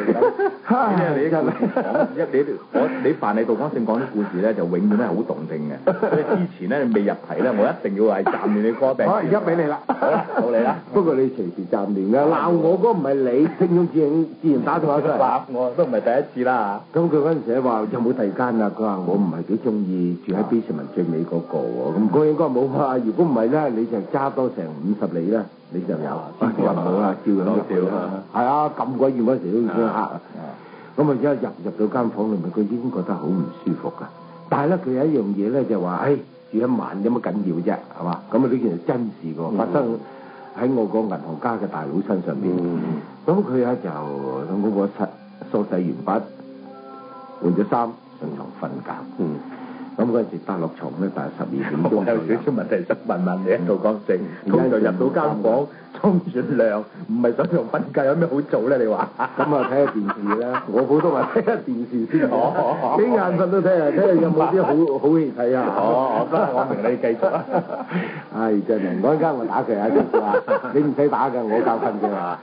你凡係杜講性講啲故事咧，就永遠都係好動靜嘅。所以之前咧，你未入題咧，我一定要係暫亂你歌病。 好，而家俾你啦。 好啦，到你啦。 不過你隨時暫亂㗎，鬧我嗰唔係你，聽眾自然打電話出嚟。 鬧我都唔係第一次啦。 咁佢嗰陣時話有冇第二間啊？佢話我唔係幾中意住喺卑士文最尾嗰個喎。咁佢應該冇啊。如果唔係咧，你就揸多成50里啦，你就有。入冇啦，照樣入去啦。係啊，咁鬼遠嗰時都已經黑啊。咁啊，一入到間房裏面，佢已經覺得好唔舒服㗎。但係咧，佢有一樣嘢咧，就話，住一晚有乜緊要啫，係嘛？咁啊，呢件係真事㗎，發生喺我個銀行家嘅大佬身上邊。咁佢咧就喺嗰個梳洗完畢，換咗衫上床瞓覺。 咁嗰陣時搭落床咧，大約12點鐘。 我有少少問題想問問你，杜國正，通常入到間房沖完涼，唔係想用瞓覺，有咩好做咧？你話？ 咁啊睇下電視啦，我普通話睇下電視先，幾眼瞓都睇下，睇下有冇啲好戲睇啊！ 得，我明你繼續啊！ 唉，真係，我一間我打佢啊，就話你唔使打㗎，我教訓嘅嘛。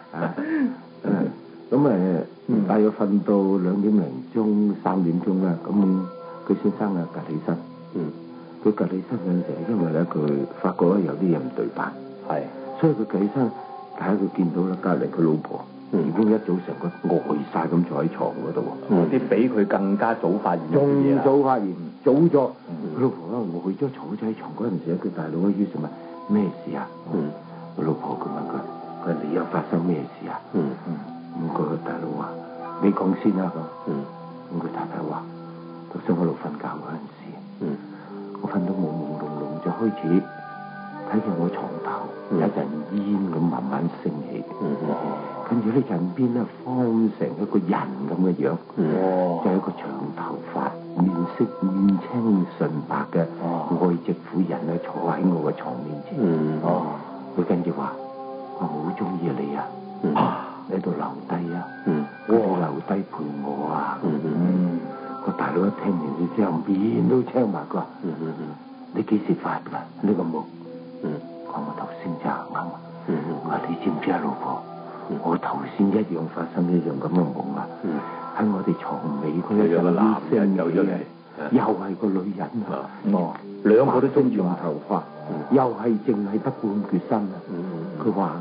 咁大約瞓到2點零鐘、3點鐘啦，咁佢先生啊趌起身。佢趌起身嗰陣時，因為咧佢發覺咧有啲嘢唔對版， 係， 所以佢趌起身，睇下佢見到啦，隔離佢老婆已經一早成個呆晒咁坐喺床嗰度。 啲比佢更加早發現嘅嘢啦。 仲早發現，早咗。佢老婆咧，我去咗坐喺床嗰陣時，佢大佬於是問咩事啊？佢老婆佢問佢你又發生咩事啊？咁個大佬話：你講先啦咁。咁佢太太話：頭先我喺度瞓覺嗰陣時，我瞓到朦朦朧朧就開始睇見我床頭有一陣煙咁慢慢升起，跟住呢陣邊咧方成一個人咁嘅樣，就係一個長頭髮、面色面青純白嘅外籍婦人咧坐喺我嘅床面前。佢跟住話：我好中意你啊！你喺度留低啊！你留低陪我啊！個大佬一聽完之後面都青埋，佢話：你幾時發㗎呢個夢？我頭先就啱啊！我話你知唔知啊，老婆？我頭先一樣發生一樣咁嘅夢啊！喺我哋床尾嗰一陣男人走咗嚟，又係個女人啊！兩個都中意長頭髮，又係淨係得半橛身啊！佢話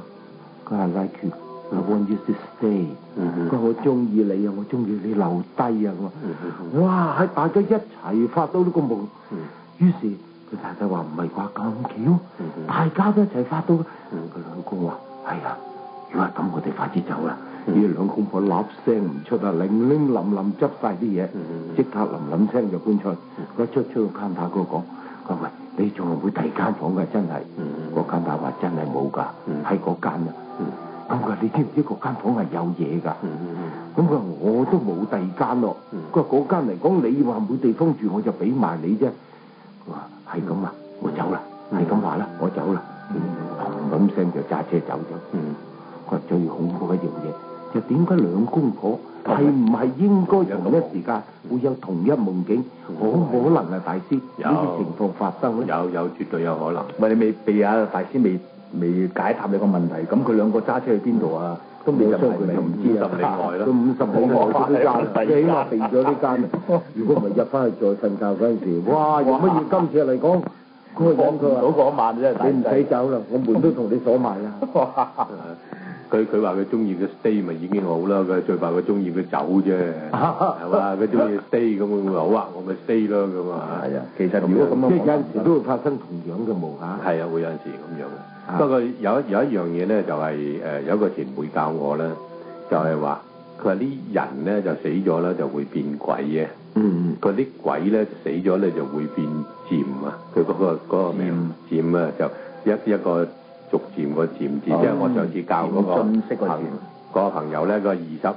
like you，I want you to stay。佢話我中意你啊，我中意你留低啊！我話哇，喺大家一齊發到呢個夢，於是佢太太話唔係啩咁巧，大家都一齊發到。佢老公話係啊，如果係咁，我哋快啲走啦！呢兩公婆粒聲唔出啊，零零冧冧執晒啲嘢，即刻冧冧聲就搬出去。佢出個間打嗰個講：佢話喂，你仲有冇第二間房㗎？真係，嗰間打話真係冇㗎，喺嗰間啊。咁佢話你知唔知嗰間房係有嘢㗎？咁佢話我都冇第二間咯。佢話嗰間嚟講，你話冇地方住，我就俾埋你啫。佢話係咁啊，我走啦，係咁話啦，我走啦。咁聲就揸車走咗。佢話最恐怖一樣嘢，就點解兩公婆係唔係應該同一時間會有同一夢境？可唔可能啊，大師？呢啲情況發生咧？ 有絕對有可能。 喂，你未被啊大師未解答你個問題，咁佢兩個揸車去邊度啊？都未入嚟，就唔知啊。50里外咯，都50里外嗰間，起碼避咗呢間。如果唔係入翻去再瞓覺嗰陣時，哇！用乜嘢今次嚟講？嗰個人佢話：嗰晚真係你唔使走啦，我門都同你鎖埋啦。 佢話佢中意佢 stay 咪已經好啦，佢最怕佢中意佢走啫，係嘛？佢中意 stay 咁我話好啊，我咪 stay 咯咁啊。係啊，其實如果咁樣， 即係有陣時都會發生同樣嘅夢嚇。 係啊，會有陣時咁樣嘅。不過有一樣嘢咧，就係有一個前輩教我咧，就係話佢話啲人咧就死咗咧就會變鬼嘅。佢啲鬼咧死咗咧就會變漸啊！佢嗰個名漸啊，就一個逐漸個漸字，即係我上次教嗰個朋友咧，個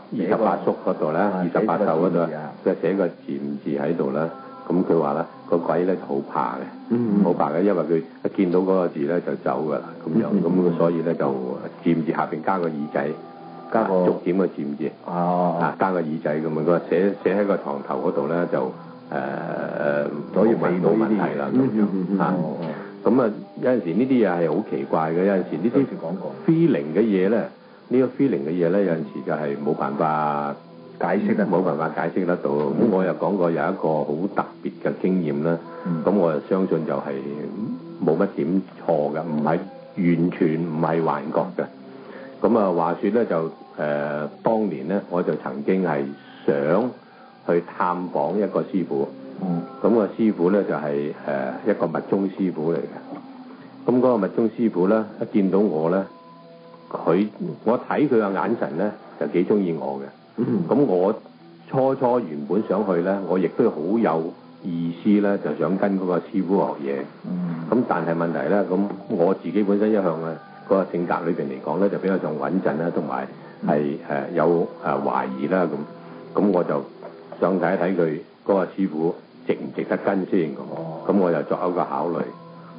28宿嗰度咧，28宿嗰度，佢寫個漸字喺度啦。咁佢話咧個鬼咧就好怕嘅，好怕嘅，因為佢一見到嗰個字咧就走㗎啦，咁樣咁所以咧就漸字下邊加個耳仔，加個逐漸個漸字，加個耳仔咁啊！佢話寫喺個床頭嗰度咧就所以冇問題啦咁樣嚇。咁啊有陣時呢啲嘢係好奇怪嘅，有陣時呢啲 feeling 嘅嘢咧，呢個 feeling 嘅嘢咧有陣時就係冇辦法解釋得，冇辦法解釋得到。咁我又講過有一個好特別嘅經驗啦，咁我就相信就係冇乜點錯嘅，唔係完全唔係幻覺嘅。咁啊話說咧就當年咧我就曾經係想去探訪一個師傅，咁個師傅咧就係一個密宗師傅嚟嘅。咁嗰個密宗師傅咧一見到我咧，我睇佢嘅眼神咧就幾中意我嘅。咁我初原本想去咧，我亦都好有意思咧，就想跟嗰個師傅學嘢。咁但係問題咧，咁我自己本身一向嗰個性格裏邊嚟講咧，就比較上穩陣啦，同埋係有懷疑啦咁。咁我就想睇一睇佢嗰個師傅值唔值得跟先咁。咁我又作一個考慮，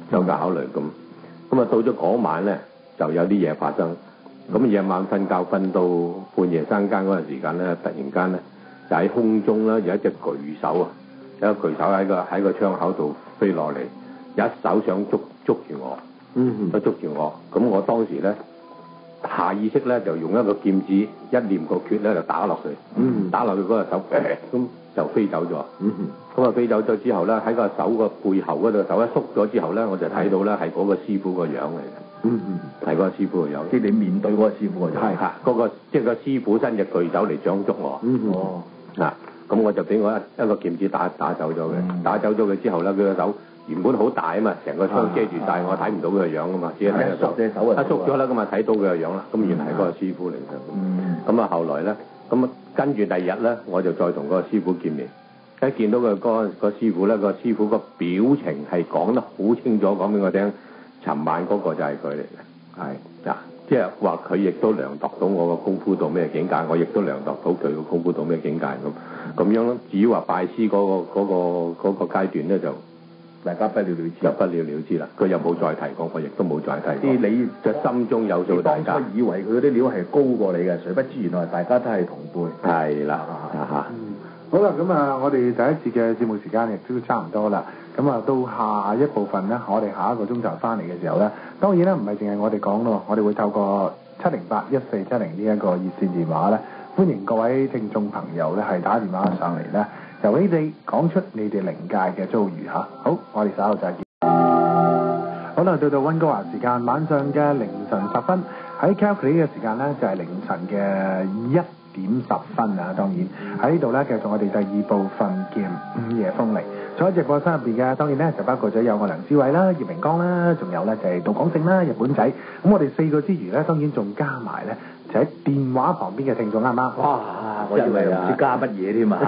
咁啊到咗嗰晚咧，就有啲嘢發生。咁夜晚瞓覺瞓到半夜三更嗰陣時間咧，突然間咧就喺空中咧有一隻巨手啊，有一個巨手喺個窗口度飛落嚟，有一手想捉住我，捉住我。咁我當時咧下意識咧就用一個劍指一念個訣咧就打落去，打落去嗰個手，咁就飛走咗。咁啊飛走咗之後咧，喺個手個背後嗰度手一縮咗之後咧，我就睇到咧係嗰個師傅個樣嚟嘅。係嗰個師傅個樣， 即係你面對嗰個師傅個樣。 係嗰個即係個師傅伸隻巨手嚟掌捉我。咁我就俾我一個劍指打走咗嘅。打走咗佢之後咧，佢個手原本好大啊嘛，成個窗遮住晒，我睇唔到佢個樣啊嘛，只係睇得到。一縮咗啦，咁啊睇到佢個樣啦。咁原來係嗰個師傅嚟嘅。咁啊後來咧，咁啊跟住第二日咧，我就再同嗰個師傅見面。一見到佢個師傅咧，個師傅個表情係講得好清楚，講俾我聽。尋晚嗰個就係佢嚟嘅，係即係話佢亦都量度到我個功夫到咩境界，我亦都量度到佢個功夫到咩境界咁樣咯。至於話拜師嗰個階段咧，就大家不了了之啦。佢又冇再提過，我亦都冇再提過。你就心中有數，大家當初以為佢嗰啲料係高過你嘅，誰不知原來大家都係同輩。 係啦， 好啦，咁啊，我哋第一節嘅節目時間亦都差唔多啦。咁啊，到下一部分咧，我哋下一個鐘頭翻嚟嘅時候咧，當然啦，唔係淨係我哋講咯，我哋會透過7081470呢一個熱線電話咧，歡迎各位聽眾朋友咧係打電話上嚟咧，由你哋講出你哋靈界嘅遭遇嚇。好，我哋稍後再見。好啦，到溫哥華時間晚上嘅凌晨10分，喺 Calgary 嘅時間咧就係凌晨嘅1點10分啊！當然喺呢度咧，繼續我哋第二部分嘅午夜風鈴。坐喺直播室入邊嘅，當然咧就包括咗有我梁志偉啦、葉明光啦，仲有咧就係杜廣勝啦、日本仔。咁我哋4個之餘咧，當然仲加埋咧就喺電話旁邊嘅聽眾啱啱？ 哇！我以為唔知加乜嘢添啊！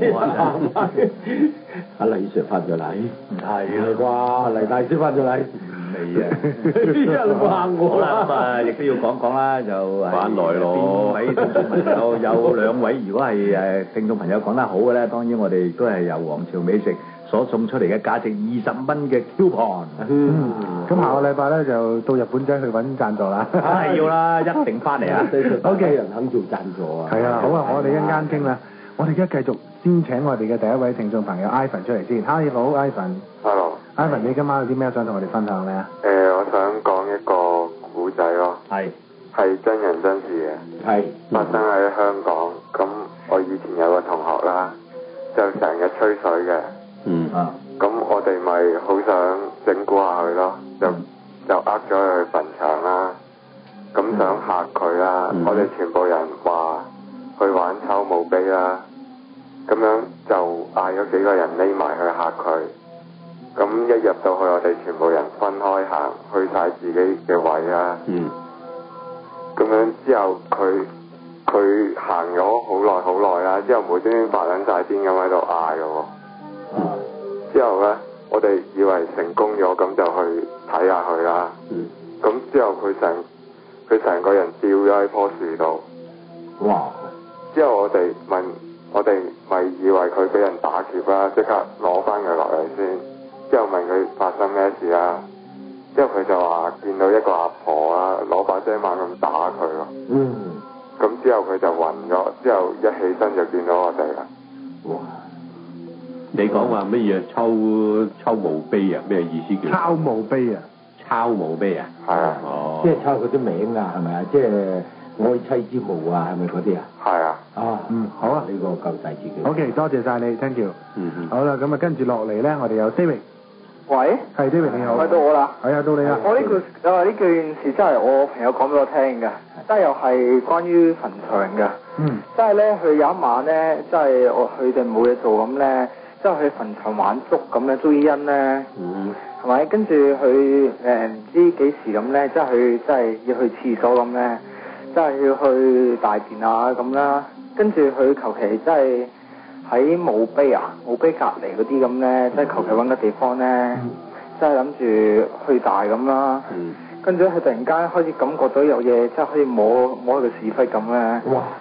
阿黎 Sir 翻咗嚟， 唔係啦啩？黎大師翻咗嚟。 未啊！一路嚇我啦！咁啊，亦都要講講啦，就翻來咯。 邊位聽眾朋友有2位，如果係聽眾朋友講得好嘅咧，當然我哋都係由皇朝美食所送出嚟嘅價值20蚊嘅 coupon。 咁下個禮拜咧就到日本仔去揾贊助啦。 係要啦，一定翻嚟啊 ！OK， 人肯做贊助啊！ 係啊，好啊，我哋一陣間傾啦。我哋而家繼續先請我哋嘅第一位聽眾朋友 Ivan 出嚟先。Hi，好 Ivan。Hello。Ivan，你今晚有啲咩想同我哋分享咧？ 我想講一個古仔咯。係真人真事嘅。係。發生喺香港。咁我以前有個同學啦，就成日吹水嘅。咁我哋咪好想整蠱下佢咯，就呃咗佢去墳場啦。咁想嚇佢啦。我哋全部人話去玩抽墓碑啦。咁樣就嗌咗幾個人匿埋去嚇佢。咁一入到去，我哋全部人分開行，去晒自己嘅位啦。咁樣之後，佢行咗好耐啦，之後無端端發撚晒癲咁喺度嗌嘅喎。之後咧，我哋以為成功咗，咁就去睇下佢啦。咁之後佢成個人吊咗喺棵樹度。哇！之後我哋咪以為佢俾人打劫啦，即刻攞翻佢落嚟先。之後問佢發生咩事啊？之後佢就話見到一個阿婆啊，攞把遮猛咁打佢咯。咁之後佢就暈咗，之後一起身就見到我哋啦。 哇！你講話乜嘢抽墓碑啊？咩意思叫？ 抄墓碑啊！ 抄墓碑啊！ 係啊。 哦。 即係抄佢啲名啊，係咪啊？即係愛妻之墓啊，係咪嗰啲啊？ 係啊。 好啊， 呢個夠細自己。 OK，多謝晒你 ，thank you。好啦，咁啊跟住落嚟咧，我哋有 David。 喂， 係 David 你好， 到我啦， 係啊到你啦。 我呢件事真係我朋友講俾我聽嘅，真係又係關於墳場嘅。即係咧，佢有一晚咧，即係佢哋冇嘢做咁咧，即係去墳場玩捉咁咧，捉伊恩咧，係咪？跟住佢唔知幾時咁咧，即係佢即係要去廁所咁咧，即係要去大便啊咁啦，跟住佢求其即係。喺墓碑隔離嗰啲咁咧，即係求其揾個地方咧，即係諗住去大咁啦。跟住佢突然間開始感覺到有嘢，即係可以摸佢個屎忽咁咧。哇！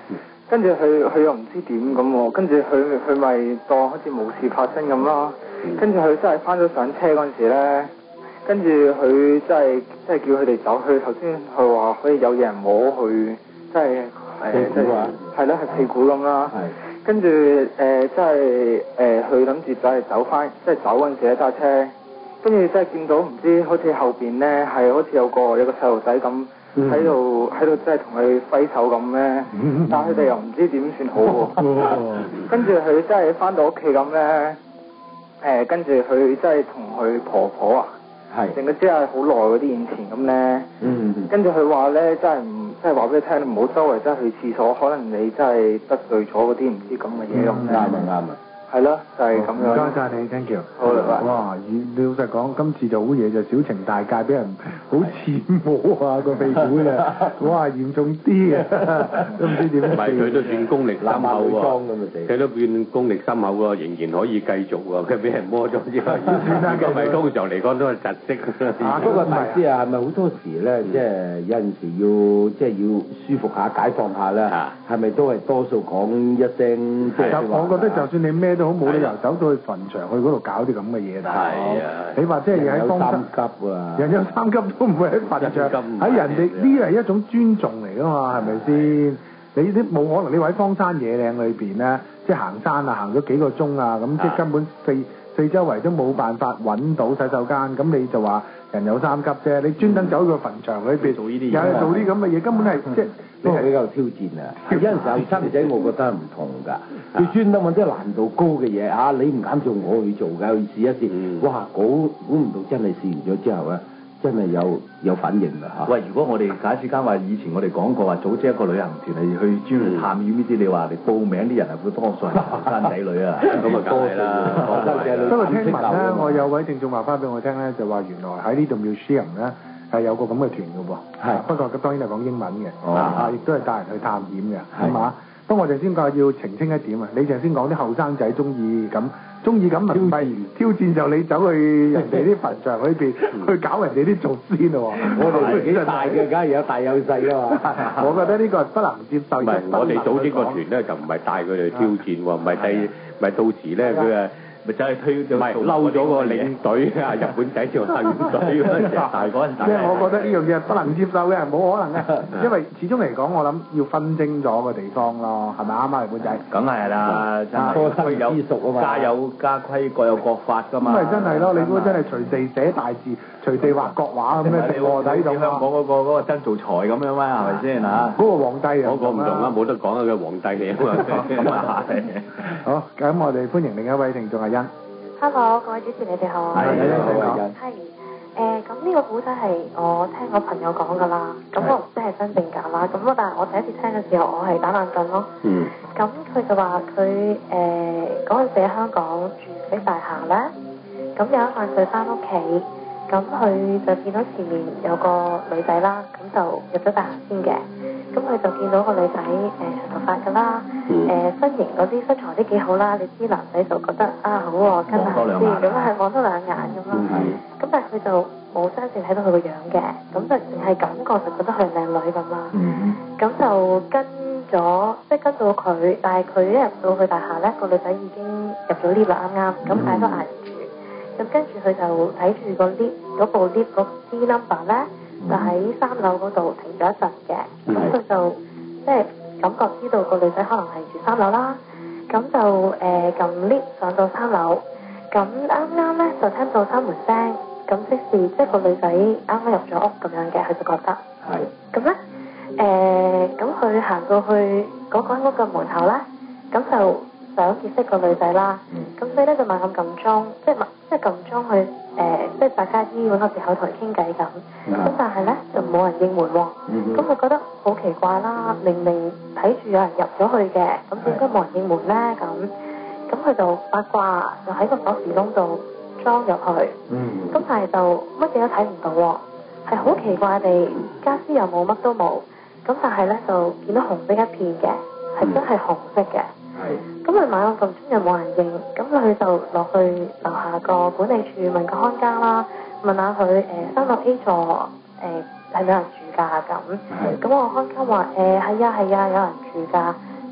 跟住佢又唔知點咁喎，跟住佢咪當好似冇事發生咁啦。跟住佢真係翻咗上車嗰陣時咧，跟住佢真係叫佢哋走。佢頭先佢話可以有嘢人摸佢，即係係咯係屁股咁啦。跟住即係佢諗住走翻，即係走嗰陣時咧揸車，跟住真係見到唔知好似後邊咧係好似有個細路仔咁。喺度即係同佢揮手咁咧，但係佢哋又唔知點算好喎。跟住佢真係翻到屋企咁咧，跟住佢真係同佢婆婆啊，定佢知係好耐嗰啲以前咁咧。跟住佢話咧，真係唔即係話俾你聽，你唔好周圍真係去廁所，可能你真係得罪咗嗰啲唔知咁嘅嘢咁。啱啊！係咯，就係咁樣。唔該曬你 ，thank you。 好啦， 哇！你老實講，今次就好嘢，就小情大戒，俾人好似摸啊個屁股啊！哇，嚴重啲嘅，都唔知點。 唔係佢都算功力深厚喎，佢都算功力深厚喎，仍然可以繼續喎。佢俾人摸咗之後，咁咪通常嚟講都係窒息。 不過大師啊，係咪好多時咧，即係有陣時要舒服下、解放下咧？係咪都係多數講一聲？即係我覺得就算你咩都好，冇理由走到去墳場去嗰度搞啲咁嘅嘢。係啊，你話即係喺三急啊！ 人有三急都唔會喺墳場，喺人哋呢係一種尊重嚟㗎嘛，係咪先？你啲冇可能，你喺荒山野嶺裏邊咧，即係行山啊，行咗幾個鐘啊，咁即係根本四周圍都冇辦法揾到洗手間，咁你就話人有三急啫。你專登走去個墳場裏邊做呢啲嘢，又係做啲咁嘅嘢，根本係即係你係比較挑戰啊！有陣時後生仔我覺得係唔同㗎，佢專登揾啲難度高嘅嘢嚇，你唔敢做，我去做㗎，去試一試。哇！估唔到真係試完咗之後咧，真係有反應啦嚇！ 喂，如果我哋假設間話以前我哋講過話組織一個旅行團係去專門探險呢啲，你話嚟報名啲人係會多數係後生仔女啊，咁啊多數後生仔女。 不過聽聞咧，我有位聽眾話翻俾我聽咧，就話原來喺呢度 museum 咧係有個咁嘅團嘅喎。係，不過當然係講英文嘅，亦都係帶人去探險嘅，係嘛？不過我哋先講要澄清一點啊，你就先講啲後生仔中意咁咪唔係挑戰，就你走去人哋啲墳場裏邊去搞人哋啲祖先咯喎。我哋都幾大嘅，梗係有大有細啊嘛。我覺得呢個係不能接受。 唔係，我哋組織個團咧就唔係帶佢哋挑戰喎，唔係到時咧佢啊。咪就係推唔係嬲咗個領隊啊！日本仔做領隊嗰陣時，大嗰陣時。 即係我覺得呢樣嘢係不能接受嘅，冇可能嘅。因為始終嚟講，我諗要分清咗個地方咯，係咪啱啊？日本仔。梗係啦，真係規有依屬啊嘛。家有家規，各有各法㗎嘛。咁咪真係咯！你估真係隨地寫大字，隨地畫國畫咁樣食臥底咁。香港嗰個曾造才咁樣咩？係咪先嚇？嗰個皇帝啊！ 嗰個唔同啦，冇得講啊！佢皇帝嚟啊嘛。 好，咁我哋歡迎另一位聽眾阿欣。 Hello， 各位主持你哋好。 係，你好。 係，咁呢個古仔係我聽我朋友講㗎啦，咁我唔知係真定假啦，咁但係我第一次聽嘅時候，我係打冷震咯。咁佢就話佢嗰陣時喺香港住喺大廈咧，咁有一晚佢翻屋企，咁佢就見到前面有個女仔啦，咁就入咗大廈先嘅。咁佢就見到個女仔長頭髮㗎啦，身形嗰啲身材都幾好啦。你知男仔就覺得啊好喎，跟下先，咁係望多兩眼咁咯。咁但係佢就冇真正睇到佢個樣嘅，咁就淨係感覺就覺得佢係靚女咁啦。咁就跟咗，即係跟到佢，但係佢一入到去大廈咧，個女仔已經入咗 lift 啦，啱啱，咁但係都捱唔住。咁跟住佢就睇住個 lift 嗰部 lift 嗰啲 number 咧。就喺3樓嗰度停咗一陣嘅，咁佢就即係感覺知道個女仔可能係住3樓啦，咁就撳 lift 上到3樓，咁啱啱咧就聽到閂門聲，咁即係個女仔啱啱入咗屋咁樣嘅，佢就覺得係，咁咧咁佢行到去嗰間屋嘅門口咧，咁就想結識個女仔啦，咁所以咧就猛咁撳鐘，即係撳鐘去即係大家醫院嗰時口台傾偈咁，咁但係咧就冇人應門喎，咁佢覺得好奇怪啦，明明睇住有人入咗去嘅，咁點解冇人應門咧？咁佢就八卦，就喺個鎖匙窿度裝入去，咁但係就乜嘢都睇唔到喎，係好奇怪地家私又冇，乜都冇，咁但係咧就見到紅色一片嘅，係真係紅色嘅。咁佢猛咁撳鐘又冇人應，咁佢就落去樓下個管理處問個看更啦，問下佢3樓 A 座係咪有人住㗎咁？咁我看更話係啊有人住㗎，咁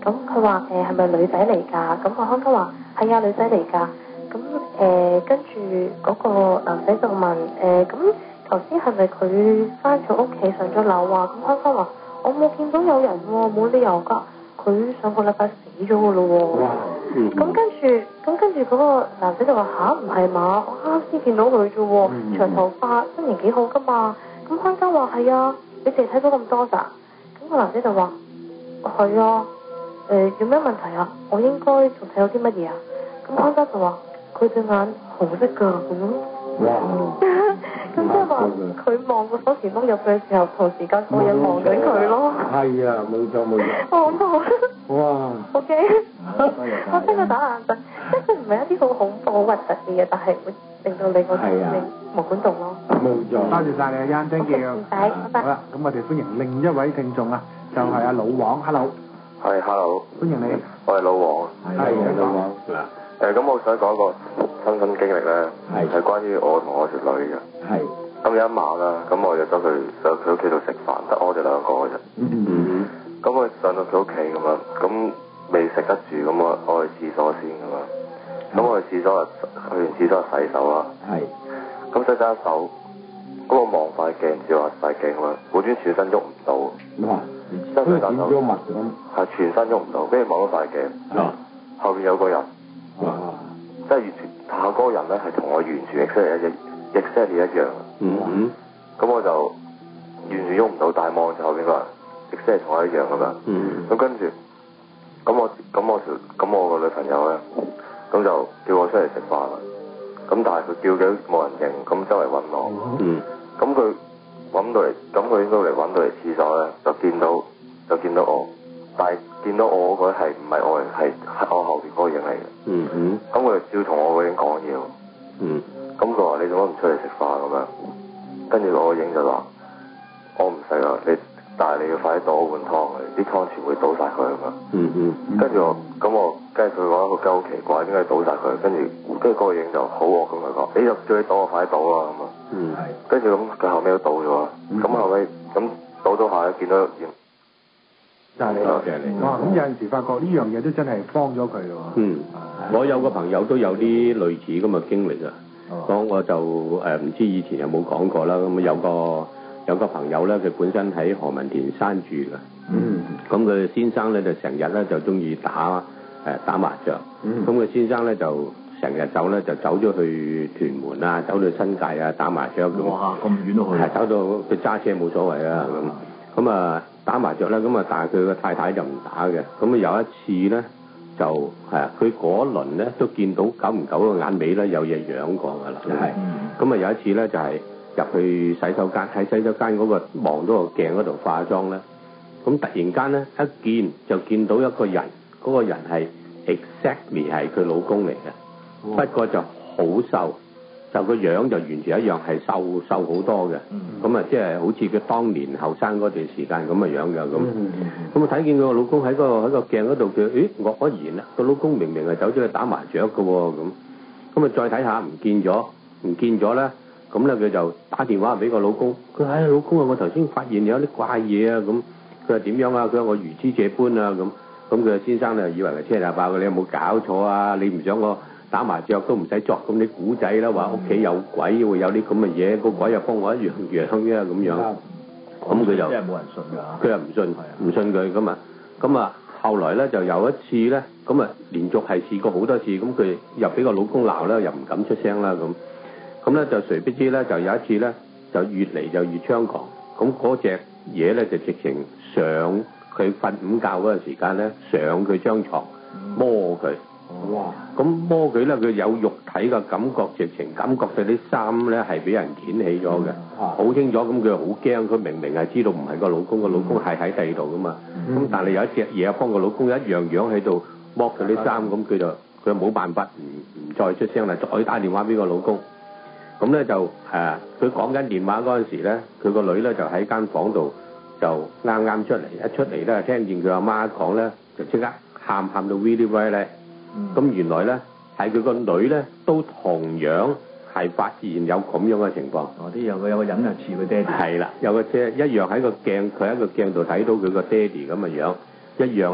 咁佢話係咪女仔嚟㗎？咁我康哥話係啊，女仔嚟㗎。咁跟住嗰個男仔就問咁頭先係咪佢翻咗屋企上咗樓啊？咁康哥話我冇見到有人喎，冇理由㗎。佢上個禮拜死咗㗎咯喎。咁跟住嗰個男仔就話吓，唔係嘛？我啱先見到佢啫喎，長頭髮，身形幾好㗎嘛。咁康哥話係啊，你淨係睇到咁多咋？咁個男仔就話係啊。有咩問題啊？我應該仲睇到啲乜嘢啊？咁康哥就話佢對眼紅色㗎咁。哇！咁即係話佢望個鎖匙窿入去嘅時候，同時間個人望緊佢咯。係啊，冇錯冇錯。好恐怖！哇！好驚！我聽到打冷震，即係佢唔係一啲好恐怖、好核突嘅嘢，但係會令到你個你毛管動咯。冇錯。多謝晒你啊，Yan，thank you。唔使，拜拜。好啦，咁我哋歡迎另一位聽眾啊，就係阿老黃 ，hello。 係 ，hello。歡迎你。我係老黃。係老黃。嗱，咁我想講個親身經歷咧，係關於我同我條女嘅。係。咁有一晚啦，咁我約咗佢上佢屋企度食飯，得我哋兩個嘅啫。咁我上到佢屋企咁樣，咁未食得住，咁我去廁所先咁樣。咁我去廁所去完廁所洗手啦。係。咁洗咗手，咁我望塊鏡，照下塊鏡啦，無端全身喐唔到。哇！真係變咗物咁。係全身喐唔到，跟住望到塊鏡，後邊有個人。哇！即係完全下嗰個人咧係同我完全 exactly 一樣。咁我就完全喐唔到，但係望住後邊個人 exactly 同我一樣咁樣。咁跟住，咁我個女朋友咧，咁就叫我出嚟食飯啦。咁但係佢叫嘅冇人應，咁周圍揾我。咁佢揾到嚟，咁佢應該嚟揾到嚟廁所咧，就見到我，但係見到我嗰個係唔係我，係我後邊嗰個影嚟嘅。咁佢就照同我個影講嘢。咁佢話你做乜唔出嚟食飯咁樣？跟住我個影就話我唔食啊，但係你要快啲倒一碗湯佢，啲湯全部倒晒佢咁樣。跟住跟住佢講一個好奇怪，點解倒晒佢？跟住嗰個影就好惡咁佢講，你就叫你倒啊，快啲倒啦咁啊。跟住咁佢後尾都倒咗啦。咁後尾咁倒下咧，見到就係你，哇！咁有陣時發覺呢樣嘢都真係幫咗佢喎。 我有個朋友都有啲類似咁嘅經歷啊。講我就唔知以前有冇講過啦。咁有個朋友咧，佢本身喺何文田山住嘅。咁佢先生咧就成日咧就中意打麻雀。咁佢先生咧就成日走咗去屯門啊，走到新界啊打麻雀。哇！咁遠都去。係走到佢揸車冇所謂啊咁啊打麻雀咧，咁啊但係佢個太太就唔打嘅。咁啊有一次咧。就佢嗰輪咧都見到久唔久個眼尾咧有嘢樣過㗎啦。咁啊有一次咧就係入去洗手間，喺洗手間嗰個望到個鏡嗰度化妝咧，咁突然間咧就見到一個人，嗰個人係 exactly 係佢老公嚟嘅，不過就好瘦，就個樣就完全一樣係瘦好多嘅。咁啊即係好似佢當年後生嗰段時間咁嘅樣㗎咁。咁啊睇見佢個老公喺個鏡嗰度，佢愕然啦，個老公明明係走咗去打麻雀㗎喎咁啊再睇下唔見咗咧，咁咧佢就打電話俾個老公，佢話老公啊，我頭先發現有啲怪嘢啊咁，佢話點樣啊？佢話我如知這般啊咁佢個先生咧以為係車大炮，你有冇搞錯啊？你唔想我打麻雀都唔使作咁啲古仔啦，話屋企有鬼會有啲咁嘅嘢，個鬼又幫我一樣啫咁樣。咁佢就真係冇人信㗎。佢又唔信佢咁啊，後來咧就有一次咧，咁啊連續係試過好多次，咁佢又俾個老公鬧啦，又唔敢出聲啦咁咧就誰不知咧就有一次咧就越嚟就越猖狂，咁嗰隻嘢咧就直情上佢瞓午覺嗰個時間咧上佢張床摸佢。哇！咁摸佢咧，佢有肉體嘅感覺，直情感覺到啲衫咧係俾人掀起咗嘅，好清楚。咁佢好驚，佢明明係知道唔係個老公，個老公係喺第二度噶嘛。咁但係有一隻嘢幫個老公一樣喺度剝佢啲衫，咁佢冇辦法唔再出聲啦，再打電話俾個老公。咁咧就佢講緊電話嗰陣時咧，佢個女咧就喺間房度就啱出嚟，一出嚟咧聽見佢阿媽講咧，就即刻喊到 really well 咧。咁原來咧係佢個女咧都同樣係發現有咁樣嘅情況。啲有個人就似佢爹哋。係啦，有個一樣喺個鏡，佢喺個鏡度睇到佢個爹哋咁嘅樣，一樣咧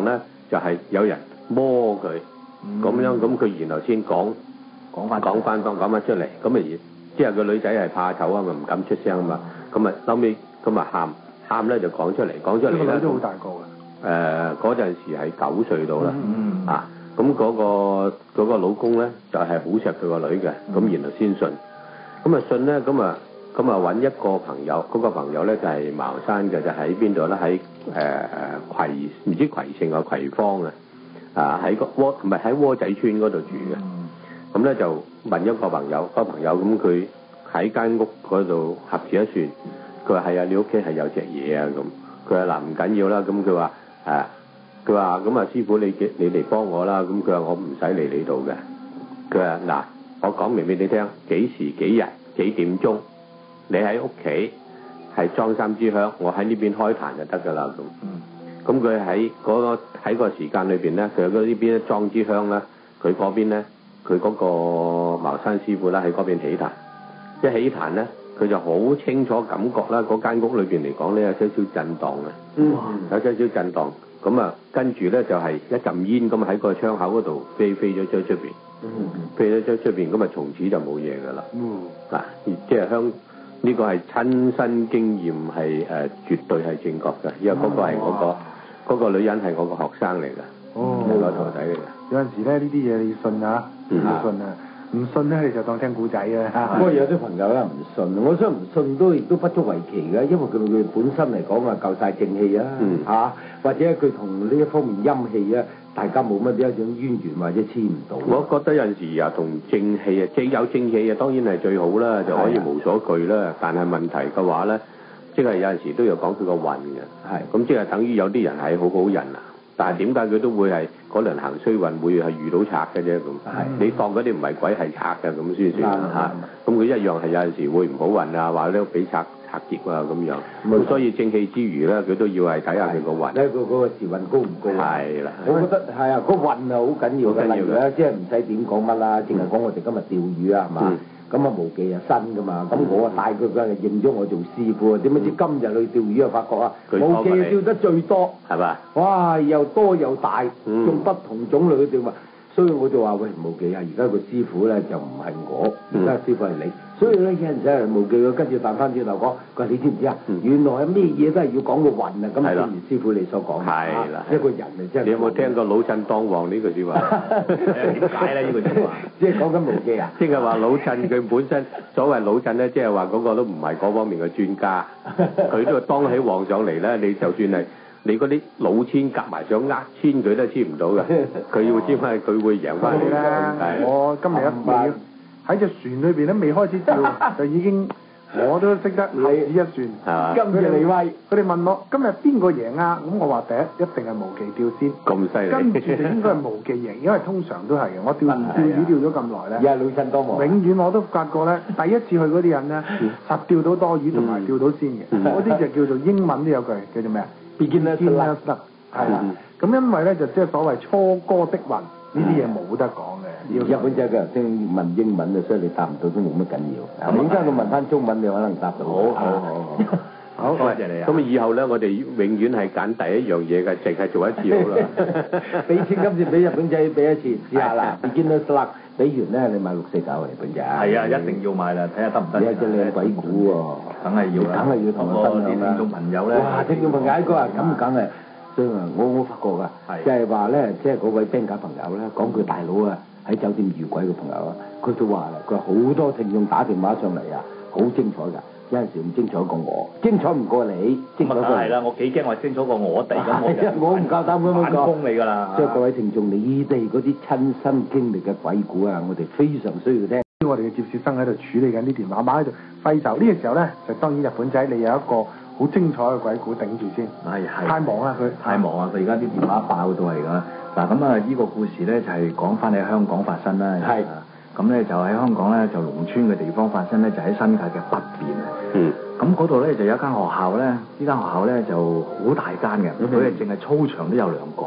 就係有人摸佢，咁樣咁佢然後先講翻出嚟，咁咪即係個女仔係怕醜啊嘛，唔敢出聲啊嘛，咁啊後尾咁啊喊咧就講出嚟咧。 個女都好大個嘅。 嗰陣時係9歲到啦，咁嗰個老公咧就係好錫佢個女嘅，咁然後先信，咁啊信咧，咁啊揾一個朋友，嗰個朋友咧就係茅山嘅，就喺邊度咧？喺唔知葵盛啊葵芳啊，喺窩仔村嗰度住嘅，咁咧就問一個朋友，咁佢喺間屋嗰度合指一算，佢話係啊，你屋企係有隻嘢啊咁，佢話嗱唔緊要啦，咁佢話咁啊師傅你嚟幫我啦，咁佢話我唔使嚟你度嘅，佢話嗱我講明俾你聽，幾時幾日幾點鐘，你喺屋企係裝3支香，我喺呢邊開壇就得㗎啦咁。咁佢喺個時間裏邊咧，佢喺呢邊裝支香咧，佢嗰邊咧，佢嗰個茅山師傅咧喺嗰邊起壇，一起壇咧，佢就好清楚感覺啦，嗰間屋裏邊嚟講咧有少少震盪嘅，有少少震盪。咁啊，跟住咧就係一陣煙咁喺個窗口嗰度飛咗出邊，飛咗出邊，咁啊從此就冇嘢㗎啦。嗱，即係呢個係親身經驗係絕對係正確嘅，因為嗰個係嗰個女人係我個學生嚟㗎，係個徒弟嚟㗎。 有陣時咧呢啲嘢你要信啊，要信啊。唔信咧，你就當聽古仔啊！ 不過有啲朋友咧唔信，我想唔信都亦都不足為奇嘅，因為佢本身嚟講啊夠晒正氣啊，或者佢同呢一方面陰氣啊，大家冇乜一種淵源或者黐唔到。 我覺得有陣時啊，同正氣啊，即有正氣啊，當然係最好啦，就可以無所懼啦。但係問題嘅話咧，即係有陣時都要講佢個運嘅。咁即係等於有啲人係好人啊。但係點解佢都會係嗰輪行衰運會係遇到賊嘅啫咁？你當嗰啲唔係鬼係賊嘅咁先算嚇。咁佢一樣係有陣時會唔好運啊，話咧俾賊劫啊咁樣。咁所以正氣之餘咧，佢都要係睇下佢個運。 咧嗰個時運高唔高？ 係啦。 我覺得係啊，個運係好緊要嘅。例如咧，即係唔使點講乜啦，淨係講我哋今日釣魚啊，係嘛？咁啊無忌啊新噶嘛，咁我啊帶佢嘅認咗我做師傅啊，點解知今日去釣魚啊發覺啊，無忌釣得最多， 係嘛？ 哇，又多又大，用不同種類嘅釣物，所以我就話喂無忌啊，而家個師傅咧就唔係我，而家師傅係你，所以咧有陣時係無忌佢跟住彈翻轉頭講，佢話你知唔知啊？原來咩嘢都係要講個運啊，咁正如師傅你所講， 係啦， 一個人啊真係。 你有冇聽過老襯當旺呢句説話？點解咧呢句説話？ 即係講緊無忌啊！ 即係話老襯佢本身所謂老襯咧，即係話嗰個都唔係嗰方面嘅專家，佢都當起旺上嚟咧，你就算係你嗰啲老千夾埋想千佢都簽唔到嘅，佢要簽翻佢會贏翻你嘅。 我今日喺隻船裏邊都未開始釣，就已經我都識得合指一算。 今日嚟威， 佢哋問我今日邊個贏啊？咁我話第一定係無忌釣先。 咁犀利。 跟住就應該係無忌贏，因為通常都係嘅。我釣魚釣咗咁耐咧， 老襯當旺。 永遠我都發覺咧，第一次去嗰啲人咧，實釣到多魚同埋釣到先嘅。嗰啲就叫做英文都有句叫做咩啊？Beginner's luck，係啦。咁因為咧就即係所謂初哥的運，呢啲嘢冇得講嘅。 日本仔佢頭先問英文啊，所以你答唔到都冇乜緊要。點解佢問翻中文你可能答到？ 好，多謝你啊！咁以後咧，我哋永遠係揀第一樣嘢嘅，淨係做一次好啦。 俾錢今次俾日本仔俾一次試下啦。Beginner's luck，俾完咧你買649日本仔。 係啊，一定要買啦，睇下得唔得？ 有隻靚鬼股喎， 梗係要啦， 梗係要同佢分享啦。 啲聽眾朋友咧， 哇！聽眾朋友嗰日咁梗係，所以我發覺㗎，就係話咧，即係嗰位兵家朋友咧，講句大佬啊，喺酒店遇鬼嘅朋友啊，佢都話啦，佢話好多聽眾打電話上嚟啊，好精彩㗎。有陣時唔精彩過我，精彩唔過你，精彩過係啦，我幾驚我精彩過我哋咁， 我唔夠膽咁樣講。 反攻你㗎啦！ 所以各位聽眾，你哋嗰啲親身經歷嘅鬼故啊，我哋非常需要聽。 我哋嘅接線生喺度處理緊啲電話，馬喺度揮手。呢個時候咧，就當然日本仔你有一個好精彩嘅鬼故頂住先。係太忙啦佢。太忙啊！佢而家啲電話爆到係㗎。嗱咁啊，呢個故事咧就係講翻喺香港發生啦。係。咁咧就喺香港咧就農村嘅地方發生咧，就喺新界嘅北邊啊。咁嗰度咧就有一間學校咧，呢間學校咧就好大間嘅，佢係淨係操場都有2個。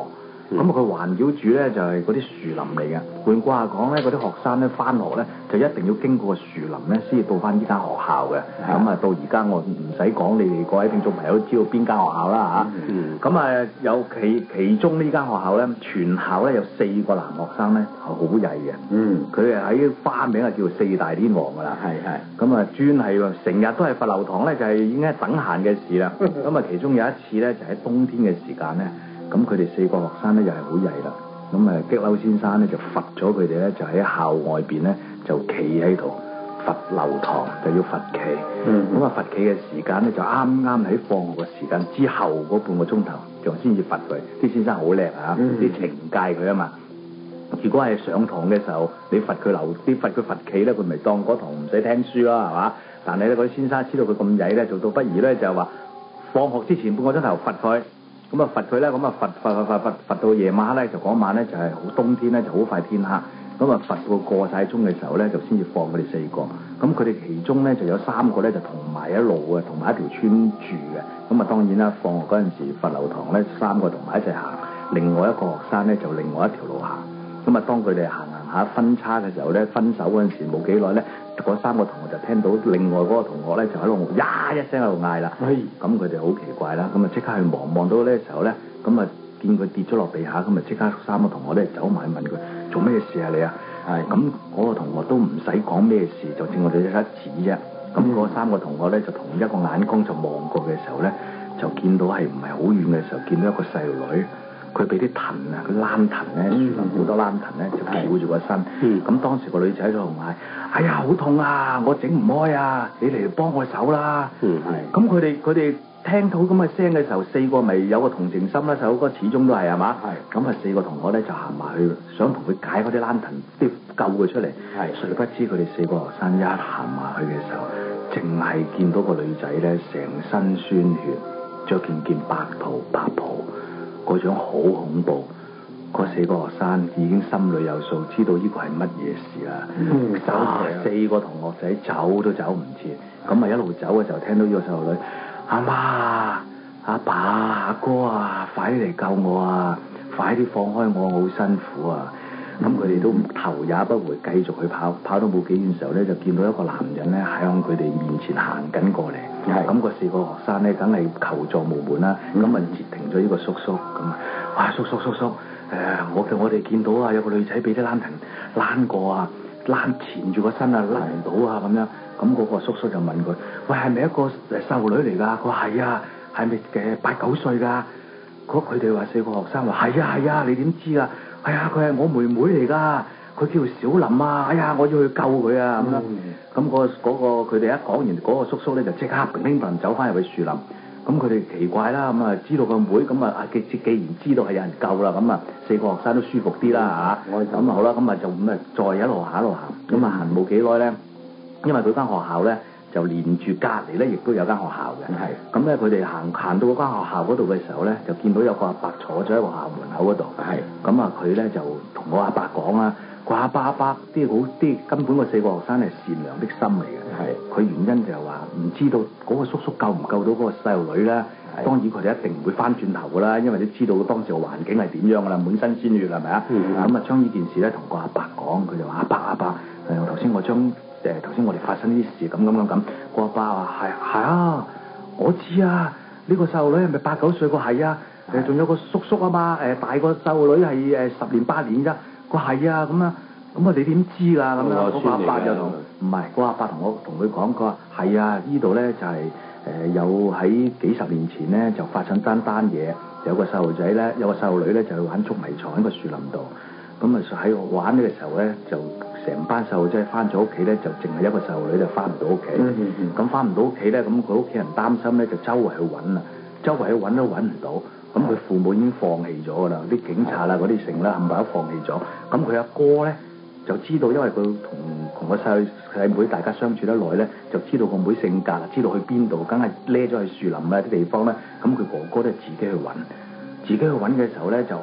咁佢環繞住咧就係嗰啲樹林嚟嘅。換句話講咧，嗰啲學生咧翻學咧就一定要經過個樹林咧先至到翻呢間學校嘅。咁啊到而家我唔使講，你哋各位聽眾朋友都知道邊間學校啦嚇。咁啊有其中呢間學校咧，全校咧有4個男學生咧係好曳嘅。佢係喺花名係叫做4大天王㗎啦。咁啊專係成日都係罰留堂咧，就係已經係等閒嘅事啦。咁啊其中有一次咧就喺冬天嘅時間咧。咁佢哋4個學生咧又係好曳啦，咁激嬲先生咧就罰咗佢哋咧就喺校外邊咧就企喺度罰留堂，就要罰企。咁罰企嘅時間咧就啱啱喺放學嘅時間之後嗰半個鐘頭，就先至罰佢。啲先生好叻啊，啲懲戒佢啊嘛。如果係上堂嘅時候，你罰佢罰企咧，佢咪當嗰堂唔使聽書啦，係嘛？但係咧嗰啲先生知道佢咁曳咧，做到不如咧就話放學之前半個鐘頭罰佢。咁啊罰佢咧，咁啊罰到夜晚黑咧，就嗰晚咧就係好冬天咧，就好快天黑。咁啊罰到過晒鐘嘅時候咧，就先至放佢哋4個。咁佢哋其中咧就有3個咧就同埋一路嘅，同埋一條村住嘅。咁啊當然啦，放學嗰陣時罰留堂咧，3個同埋一齊行，另外一個學生咧就另外一條路行。咁啊當佢哋行下分叉嘅時候咧，分手嗰陣時冇幾耐咧，嗰3個同學就聽到另外嗰個同學咧就喺度呀一聲喺度嗌啦。咁佢哋好奇怪啦，咁啊即刻去望到呢時候咧，咁啊見佢跌咗落地下，咁啊即刻3個同學咧走埋問佢做咩事啊你啊？咁嗰個同學都唔使講咩事，就正我哋一指啫。咁嗰3個同學咧就同一個眼光就望過嘅時候咧，就見到係唔係好遠嘅時候，見到一個細路女。佢俾啲藤啊，佢躝藤咧，樹林好多躝藤咧，就翹住個身。咁當時個女仔喺度嗌：哎呀，好痛啊！我整唔開啊！你嚟幫我手啦！咁佢哋聽到咁嘅聲嘅時候，4個咪有個同情心啦。首歌始終都係嘛？咁啊4個同學咧就行埋去，想同佢解嗰啲躝藤，啲救佢出嚟。誰不知佢哋4個學生一行埋去嘅時候，淨係見到個女仔咧，成身鮮血，着件白袍。嗰種好恐怖，嗰4個學生已經心裏有數，知道呢個係乜嘢事啦。4個同學仔走都走唔切，咁啊一路走嘅時候聽到呢個細路女，阿媽、阿爸、阿哥啊，快啲嚟救我啊！快啲放開我，我好辛苦啊！咁佢哋都頭也不回，繼續去跑到冇幾遠時候咧，就見到一個男人咧喺向佢哋面前行緊過嚟。咁個4個學生咧，梗係求助無門啦。咁啊截停咗呢個叔叔，咁啊，哇叔，我哋見到啊，有個女仔俾啲躝藤躝過啊，纏住個身啊，甩唔到啊咁樣。咁嗰個叔叔就問佢：喂，係咪一個細路女嚟㗎？佢話係啊，係咪8、9歲㗎？佢哋話4個學生話係啊，你點知啊？係啊，佢係我妹妹嚟㗎，佢叫小林啊！哎呀，我要去救佢啊！咁樣，咁佢哋一講完，嗰個叔叔咧就即刻乒乓走翻入去樹林。咁佢哋奇怪啦，咁啊知道個妹，咁啊既然知道係有人救啦，咁啊4個學生都舒服啲啦嚇。咁好啦，咁啊就咁啊再一路行，咁啊行冇幾耐咧，因為佢間學校咧就連住隔離咧，亦都有間學校嘅。咁咧佢哋行到嗰間學校嗰度嘅時候咧，就見到有個阿伯坐咗喺個校門口嗰度。咁啊佢咧就同我阿伯講啦，佢話阿伯啲根本個4個學生係善良的心嚟嘅。佢原因就係話唔知道嗰個叔叔救唔救到嗰個細路女咧。當然佢哋一定唔會翻轉頭噶啦，因為你知道當時個環境係點樣噶啦，滿身鮮血係咪啊？咁啊將呢件事咧同個阿伯講，佢就話阿伯，頭先我哋發生啲事咁。個阿伯話係啊，我知啊，呢個細路女係咪8、9歲？個係啊，仲有個叔叔啊嘛，大個細路女係10年8年啫。個係啊，咁啊你點知㗎？咁樣嗰個阿伯就個阿伯同佢講，佢話係啊，呢度咧就係有喺幾十年前咧就發生單嘢，有個細路女咧就去玩捉迷藏喺個樹林度，咁啊喺度玩呢個時候咧就成班細路仔翻咗屋企咧，就淨係一個細路女就翻唔到屋企。咁翻唔到屋企咧，咁佢屋企人擔心咧，就周圍去揾啦，周圍去揾都揾唔到。咁佢父母已經放棄咗㗎啦，啲警察啦嗰啲成啦冚唪唥都放棄咗。咁佢阿哥咧就知道，因為佢同個細妹大家相處得耐咧，就知道個妹性格，知道去邊度，梗係匿咗去樹林啊啲地方咧。咁佢哥哥咧自己去揾嘅時候咧，就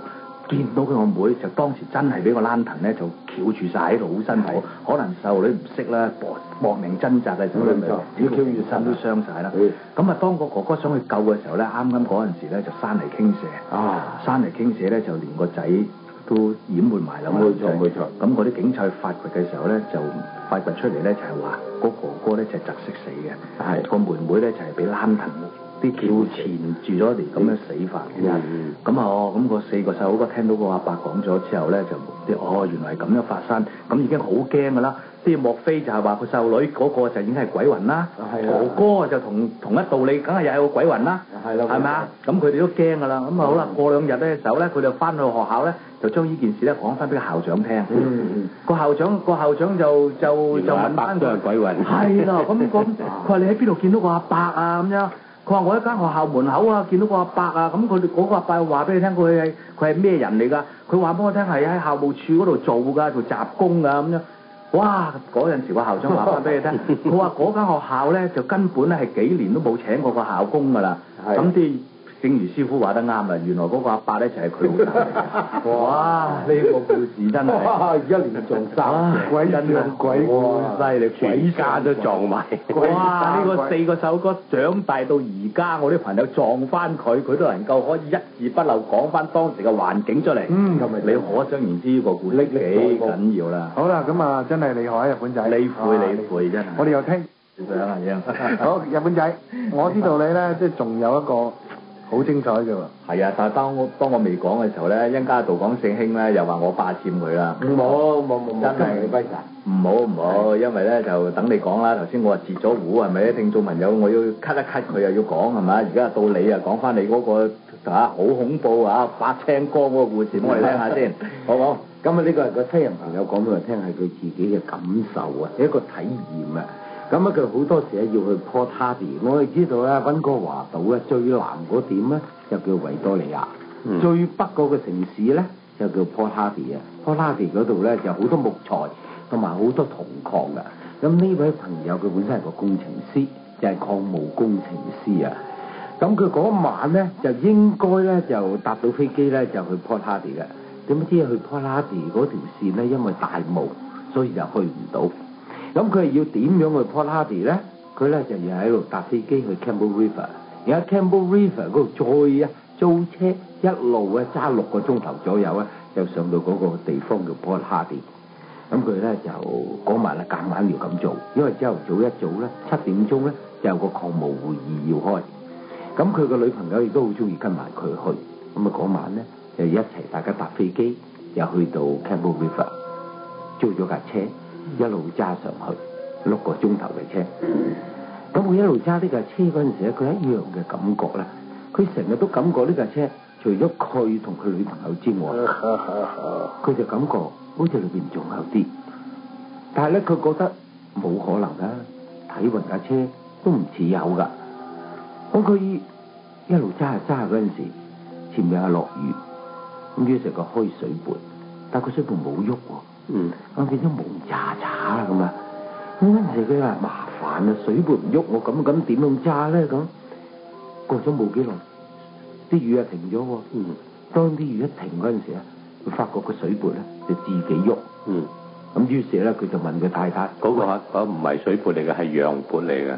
見到佢個妹就當時真係俾個蘭騰咧就翹住晒喺度，好辛苦。可能細路女唔識啦，搏命掙扎嘅時候咧，就翹住身都傷晒啦。咁啊，當個哥哥想去救嘅時候咧，啱啱嗰陣時咧就山泥傾瀉。山泥傾瀉咧就連個仔都淹沒埋啦。冇錯。咁嗰啲警察去發掘嘅時候咧，就發掘出嚟咧就係話個哥哥咧就係窒息死嘅，個妹妹咧就係俾蘭騰啲橋纏住咗嚟咁樣死法嘅。咁咁個4個細佬哥聽到個阿伯講咗之後咧，就原來係咁樣發生，咁已經好驚㗎啦。即係莫非就係話個細路女嗰個就已經係鬼魂啦，哥哥就同一道理，梗係又係個鬼魂啦，係咪啊？咁佢哋都驚㗎啦。咁好啦，過2日咧嘅時候咧，佢哋翻去學校咧，就將呢件事咧講翻俾個校長聽。個校長就問翻佢係鬼魂。係啦，咁佢話你喺邊度見到個阿伯啊？咁樣。佢話我喺間學校門口啊，見到個阿伯啊，咁佢哋嗰個阿伯話俾你聽，佢係咩人嚟㗎？佢話俾我聽係喺校務處嗰度做㗎，做雜工㗎咁樣。哇！嗰陣時個校長話翻俾你聽，佢話嗰間學校咧就根本咧係幾年都冇請過個校工㗎啦。咁啲正如師傅話得啱啊，原來嗰個阿伯咧就係佢老豆。哇！呢個故事真係一連撞3鬼撞鬼， 犀利， 全家都撞埋。 哇！呢個4個細佬哥長大到而家，我啲朋友撞翻佢都能夠可以一字不漏講翻當時嘅環境出嚟。你可想而知呢個故事幾緊要啦。 好啦，咁啊真係厲害啊，日本仔。 你攰真係。 我哋又聽好，日本仔，我知道你咧，即係仲有一個好精彩嘅喎。 係啊，但係當我未講嘅時候咧，殷家道講聖興咧，又話我霸佔佢啦。 冇， 真係你揮唔好，因為咧就等你講啦。頭先我話截咗糊係咪？聽眾朋友我要 cut 一 cut 佢又要講係咪？而家到你啊，講翻你嗰個好恐怖啊發青光嗰個故事，我哋聽下先，好唔好？ 咁啊，呢個係個西人朋友講俾我聽，係佢自己嘅感受啊，係一個體驗啊。咁啊，佢好多時咧要去 Port Hardy， 我哋知道咧溫哥華島咧最南嗰點咧就叫維多利亞，最北嗰個城市咧就叫 Port Hardy 啊。Port Hardy 嗰度咧就好多木材同埋好多銅礦㗎。咁呢位朋友佢本身係個工程師，就係礦務工程師啊。咁佢嗰晚咧就應該咧就搭到飛機咧就去 Port Hardy 嘅。點知去 Port Hardy 嗰條線咧因為大霧，所以就去唔到。咁佢係要點樣去 Port Hardy 咧？佢咧就要喺度搭飛機去 Campbell River， 而喺 Campbell River 嗰度再租車一路揸6個鐘頭左右咧，就上到嗰個地方叫 Port Hardy。咁佢咧就嗰晚夾硬要咁做，因為朝頭早一早咧7點鐘咧就有個礦務會議要開。咁佢個女朋友亦都好中意跟埋佢去。咁啊嗰晚咧就一齊大家搭飛機又去到 Campbell River， 租咗架車。一路揸上去6個鐘頭嘅車，咁佢一路揸呢架車嗰陣時咧，佢一樣嘅感覺啦。佢成日都感覺呢架車，除咗佢同佢女朋友之外，佢就感覺好似裏邊仲有啲。但係咧，佢覺得冇可能啦，睇勻架車都唔似有㗎。咁佢一路揸下嗰陣時，前面係落雨，咁於是佢開水盤，但係個水盤冇喐喎。我變咗蒙查查啦咁啊！嗰陣時佢話麻煩啊，水盤唔喐，我咁點樣揸咧？咁過咗冇幾耐，啲雨啊停咗喎。當啲雨一停嗰陣時咧，佢發覺個水盤咧就自己喐。咁於是咧，佢就問佢太太： 嗰個唔係水盤嚟嘅，係陽盤嚟嘅。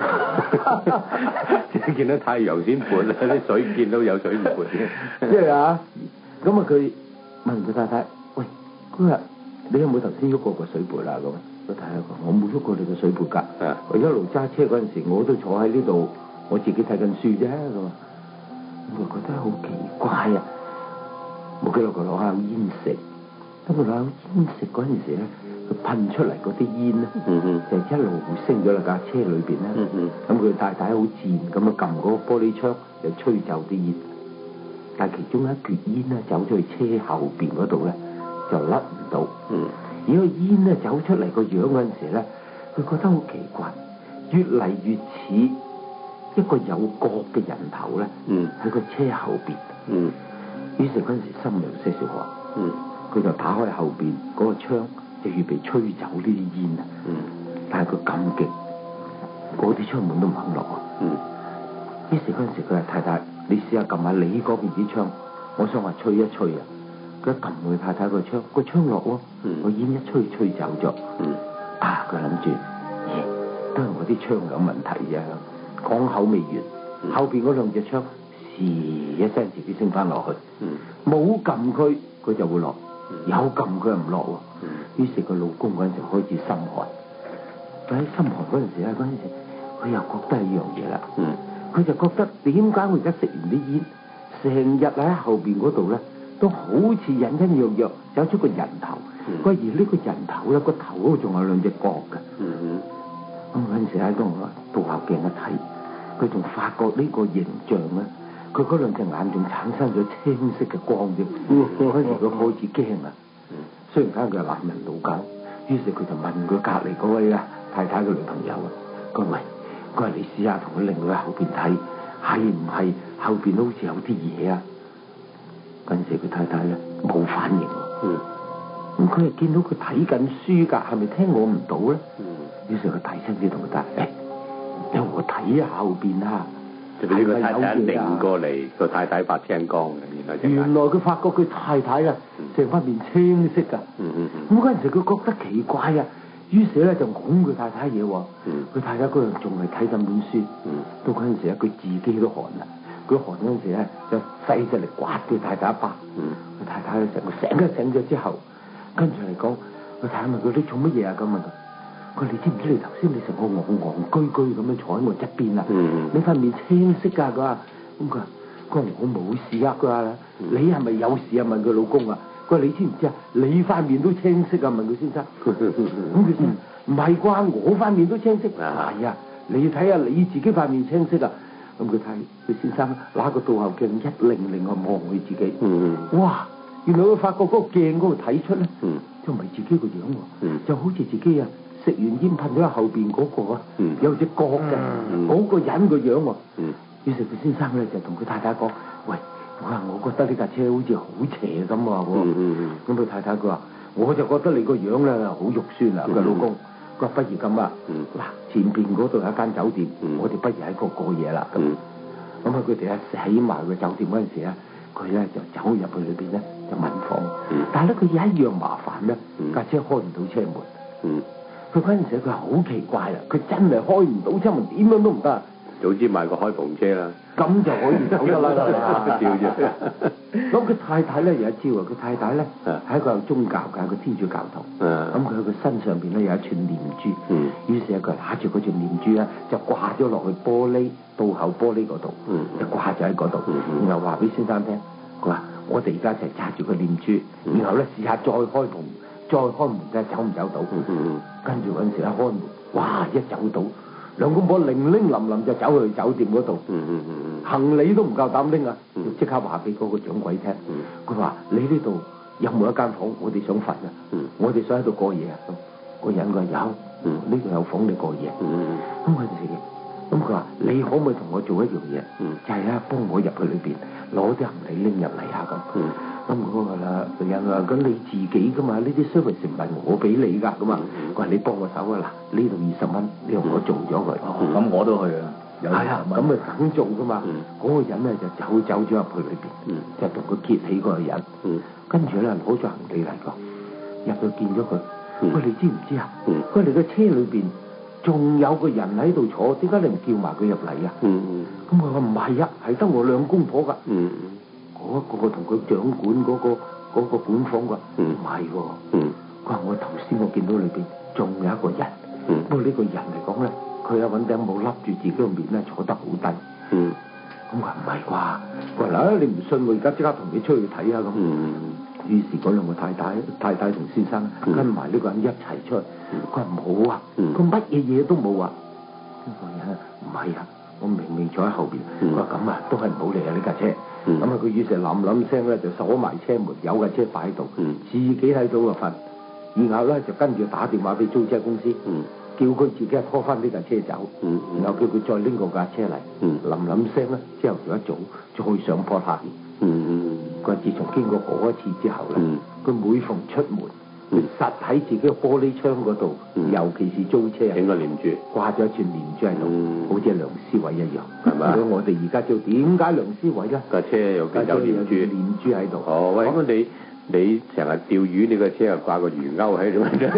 即係見到太陽先盤啦，啲水見到有水唔盤嘅。 即係啊！咁啊，佢問佢太太：喂，嗰日你有冇頭先喐過個水盤啊？咁佢睇下講：我冇喐過你個水盤㗎。我一路揸車嗰陣時，我都坐喺呢度，我自己睇緊書啫。咁我覺得好奇怪啊！冇幾耐佢攞下煙食，當佢攞下煙食嗰陣時咧，佢噴出嚟嗰啲煙咧，就一路升咗落架車裏邊咧。咁佢太太好自然咁啊撳嗰個玻璃窗，就吹走啲煙。但係其中一橛煙咧走咗去車後邊嗰度咧，就甩唔到。而個煙咧走出嚟個樣嗰陣時咧，佢覺得好奇怪，越嚟越似一個有角嘅人頭咧，喺個車後邊。於是嗰陣時心有些少寒。佢就打開後邊嗰個窗，就預備吹走呢啲煙啊。但係佢咁勁，嗰啲窗門都唔肯落。於是嗰陣時佢話：太太，你試下撳下你嗰邊啲窗，我想話吹一吹啊。 佢撳佢太太個窗落喎，個煙一吹走咗。佢諗住，都係我啲窗有問題啫。講口未完，後邊嗰兩隻窗，唰一聲自己升翻落去。冇撳佢就會落；有撳佢又唔落喎。於是個老公嗰陣時開始心寒。佢喺心寒嗰陣時咧，佢又覺得一樣嘢啦。佢就覺得點解我而家食完啲煙，成日喺後邊嗰度咧，都好似隱隱約約有出個人頭。而呢個人頭咧，個頭嗰度仲有兩隻角嘅。咁嗰陣時喺度倒後鏡一睇，佢仲發覺呢個形象咧，佢嗰兩隻眼仲產生咗青色嘅光啫。嗰陣時佢開始驚啦。雖然佢係男人老狗，於是佢就問佢隔離嗰位太太嘅女朋友佢話你試下同佢擰去後邊睇，係唔係後邊好似有啲嘢啊？嗰陣時佢太太咧冇反應。咁佢又見到佢睇緊書㗎，係咪聽我唔到咧？於是佢大聲啲同佢講：讓我睇下後邊啊！ 就俾個太太擰過嚟，個太太發青光嘅， 原來佢發覺佢太太成塊面青色㗎。咁嗰陣時佢覺得奇怪啊，於是咧就拱佢太太嘢喎。佢太太嗰陣仲係睇緊本書。到嗰陣時咧，佢自己都寒啦。佢寒嗰陣時咧，就細隻嚟刮佢太太一巴。佢太太醒咗之後，跟住嚟講，佢太太問佢：你做乜嘢啊？咁問佢。佢話：你知唔知你頭先你成個戇居咁樣坐喺我側邊啊？你塊面青色㗎。佢話：佢話我冇事啊。佢話：你係咪有事啊？問佢老公啊。佢話：你知唔知啊？你塊面都青色啊？問佢先生。咁佢先唔係啩？我塊面都青色。係啊，你要睇下你自己塊面青色啊。咁佢睇佢先生拿個倒後鏡一擰去望佢自己。哇！原來佢發覺嗰個鏡嗰度睇出咧，就唔係自己個樣喎，就好似自己食完煙噴咗喺後邊嗰個有隻角嘅嗰個人個樣喎。於是佢先生咧就同佢太太講：喂，我覺得呢架車好似好邪咁喎。咁佢太太佢話：我就覺得你個樣咧好肉酸啊。佢老公佢話：不如咁啊，嗱，前邊嗰度有一間酒店，我哋不如喺嗰過夜啦。咁佢哋起埋個酒店嗰陣時咧，佢咧就走入去裏邊咧就問房。但係咧佢有一樣麻煩咧，架車開唔到車門。佢嗰陣時佢好奇怪啊！佢真係開唔到車門，點樣都唔得。 早知買個開篷車啦， 咁就可以走得啦。咁佢太太咧有一招啊！佢太太咧係一個有宗教嘅，一個天主教徒。咁佢喺佢身上邊咧有一串念珠。於是佢拿住嗰串念珠咧，就掛咗落去玻璃倒後玻璃嗰度，就掛咗喺嗰度。然後話俾先生聽，佢話：我哋而家就揸住個念珠，然後咧試下再開門咧走唔走到？跟住嗰陣時一開門，哇！一走到，兩公婆零零冧就走去酒店嗰度。行李都唔夠膽拎啊！就即刻話俾嗰個掌櫃聽。佢話：你呢度有冇一間房？我哋想瞓啊！我哋想喺度過夜啊！咁個人佢話有，呢度有房你過夜。咁佢哋，咁佢話：你可唔可以同我做一樣嘢？就係幫我入去裏邊攞啲行李拎入嚟下咁。咁嗰個啦，女人話：咁你自己噶嘛？呢啲 service 唔係我俾你㗎，咁啊！佢話：你幫我手啊！嗱，呢度20蚊，呢度我做咗佢。 咁我都去啊！ 係啊，咁咪等做噶嘛？嗰個人咧就走咗入去裏邊，就同佢結起嗰個人。跟住咧攞咗行李嚟個，入去見咗佢。佢你知唔知啊？佢哋個車裏邊仲有個人喺度坐，點解你唔叫埋佢入嚟啊？咁佢話唔係啊，係得我兩公婆㗎。嗰個同佢掌管嗰個管房㗎，唔係喎。佢話我頭先我見到裏邊仲有一個人，不過呢個人嚟講咧，佢有揾頂帽笠住自己個面咧，坐得好低。咁話唔係啩？佢話嗱，你唔信我而家即刻同你出去睇下咁。於是嗰兩個太太同先生跟埋呢個人一齊出去。佢話冇啊，佢乜嘢都冇啊。呢個人唔係啊，我明明坐喺後邊。佢話咁啊，都係唔好嚟啊呢架車。咁佢於是冧聲咧就鎖埋車門，有架車擺喺度，自己喺度就瞓。然後咧就跟住打電話俾租車公司，叫佢自己拖翻呢架車走，然後叫佢再拎個架車嚟。冧聲咧，之後一早再上坡下面。佢話自從經過嗰一次之後咧，佢每逢出門，佢實喺自己個玻璃窗嗰度，尤其是租車， 整個念珠， 掛咗一串念珠喺度，好似梁思偉一樣，係咪？所以我哋而家就點解梁思偉咧？ 架車有念珠喺度。 哦，喂，咁你成日釣魚，呢個車又掛個魚鈎喺度，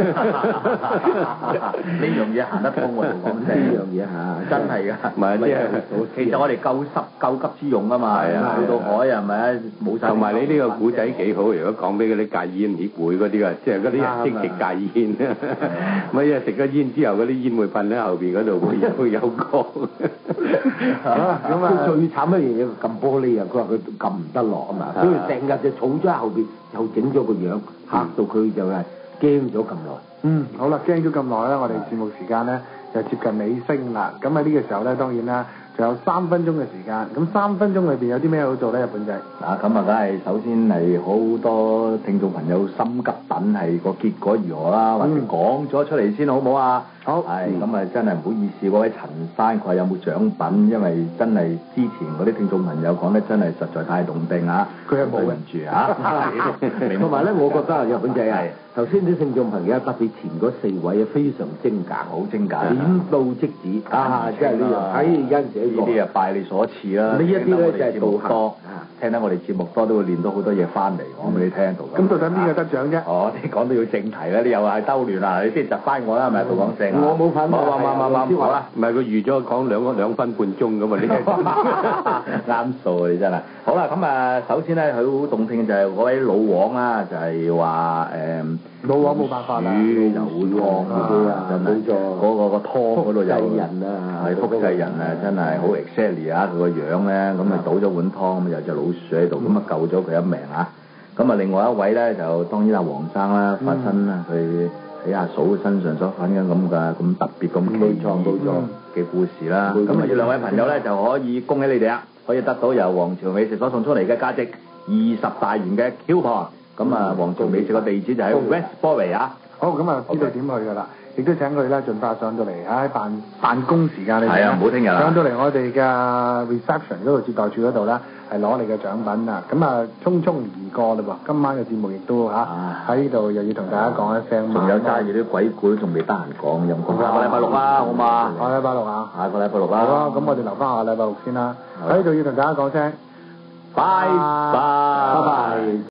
呢樣嘢行得通喎，同講聲。呢樣嘢真係㗎。唔係，其實我哋救急之用啊嘛。係啊。去到海係咪啊？冇晒。同埋你呢個古仔幾好，如果講俾嗰啲戒煙協會嗰啲啊，即係嗰啲人積極戒煙。咪因為食咗煙之後，嗰啲煙會噴喺後邊嗰度會有光。 咁啊，最慘一樣嘢撳玻璃啊！佢話佢撳唔得落啊嘛，所以成日就儲咗喺後邊。又整咗個樣，嚇到佢就係驚咗咁耐。 好啦，驚咗咁耐啦，我哋節目時間咧就接近尾聲啦。咁喺呢個時候咧，當然啦，仲有3分鐘嘅時間。咁3分鐘裏邊有啲咩好做咧？日本仔咁啊，梗係首先係好多聽眾朋友心急等係個結果如何啦，或者講咗出嚟先好唔好啊？好。係咁啊，真係唔好意思，嗰位陳生佢有冇獎品？因為真係之前嗰啲聽眾朋友講得真係實在太動聽啊！佢係冇人住啊！ 同埋咧，我覺得日本仔係頭先啲聽眾朋友特別前嗰4位啊，非常精簡，好精簡，點到即止啊！即係呢樣喺欣寫過。 呢啲啊拜你所賜啦！呢一啲咧就係節目多，聽得我哋節目多都會練到好多嘢翻嚟，講俾你聽到。 咁到底邊個得獎啫？ 你講到要正題啦，你又係兜亂啦，你先窒翻我啦，係咪？杜講聲。 我冇份。 冇好啦，唔係佢預咗講兩分半鐘咁啊！ 你啱數你真係。好啦，咁啊，首先咧，佢好動聽嘅就係嗰位老王啦，就係話老王冇辦法啦， 有湯啊，真係嗰個湯嗰度有複製人啊， 係複製人啊，真係好 exactly 啊！佢個樣咧，咁啊倒咗碗湯，咁有隻老鼠喺度，咁啊救咗佢一命啊！咁啊，另外一位咧就當然阿黃生啦，發生啦佢喺阿嫂身上所發生咁嘅咁特別咁奇創嘅故事啦。咁啊，呢兩位朋友咧就可以恭喜你哋啦，可以得到由皇朝美食所送出嚟嘅價值20大元嘅 coupon。咁啊，皇朝美食嘅地址就喺 Westbury 啊。 好，咁啊知道點去㗎啦。亦都請佢咧盡快上到嚟喺辦公時間裏邊， 唔好聽日啦， 上到嚟我哋嘅 reception 嗰度接待處嗰度咧，係攞你嘅獎品啊！咁啊，匆匆而過嘞噃，今晚嘅節目亦都喺呢度又要同大家講一聲， 仲有揸住啲鬼故都仲未得閒講，陰公。下個禮拜六啦，好嘛？ 下個禮拜六啊！ 下個禮拜六啦。 好啊，咁我哋留翻下個禮拜六先啦。喺呢度要同大家講聲，拜拜。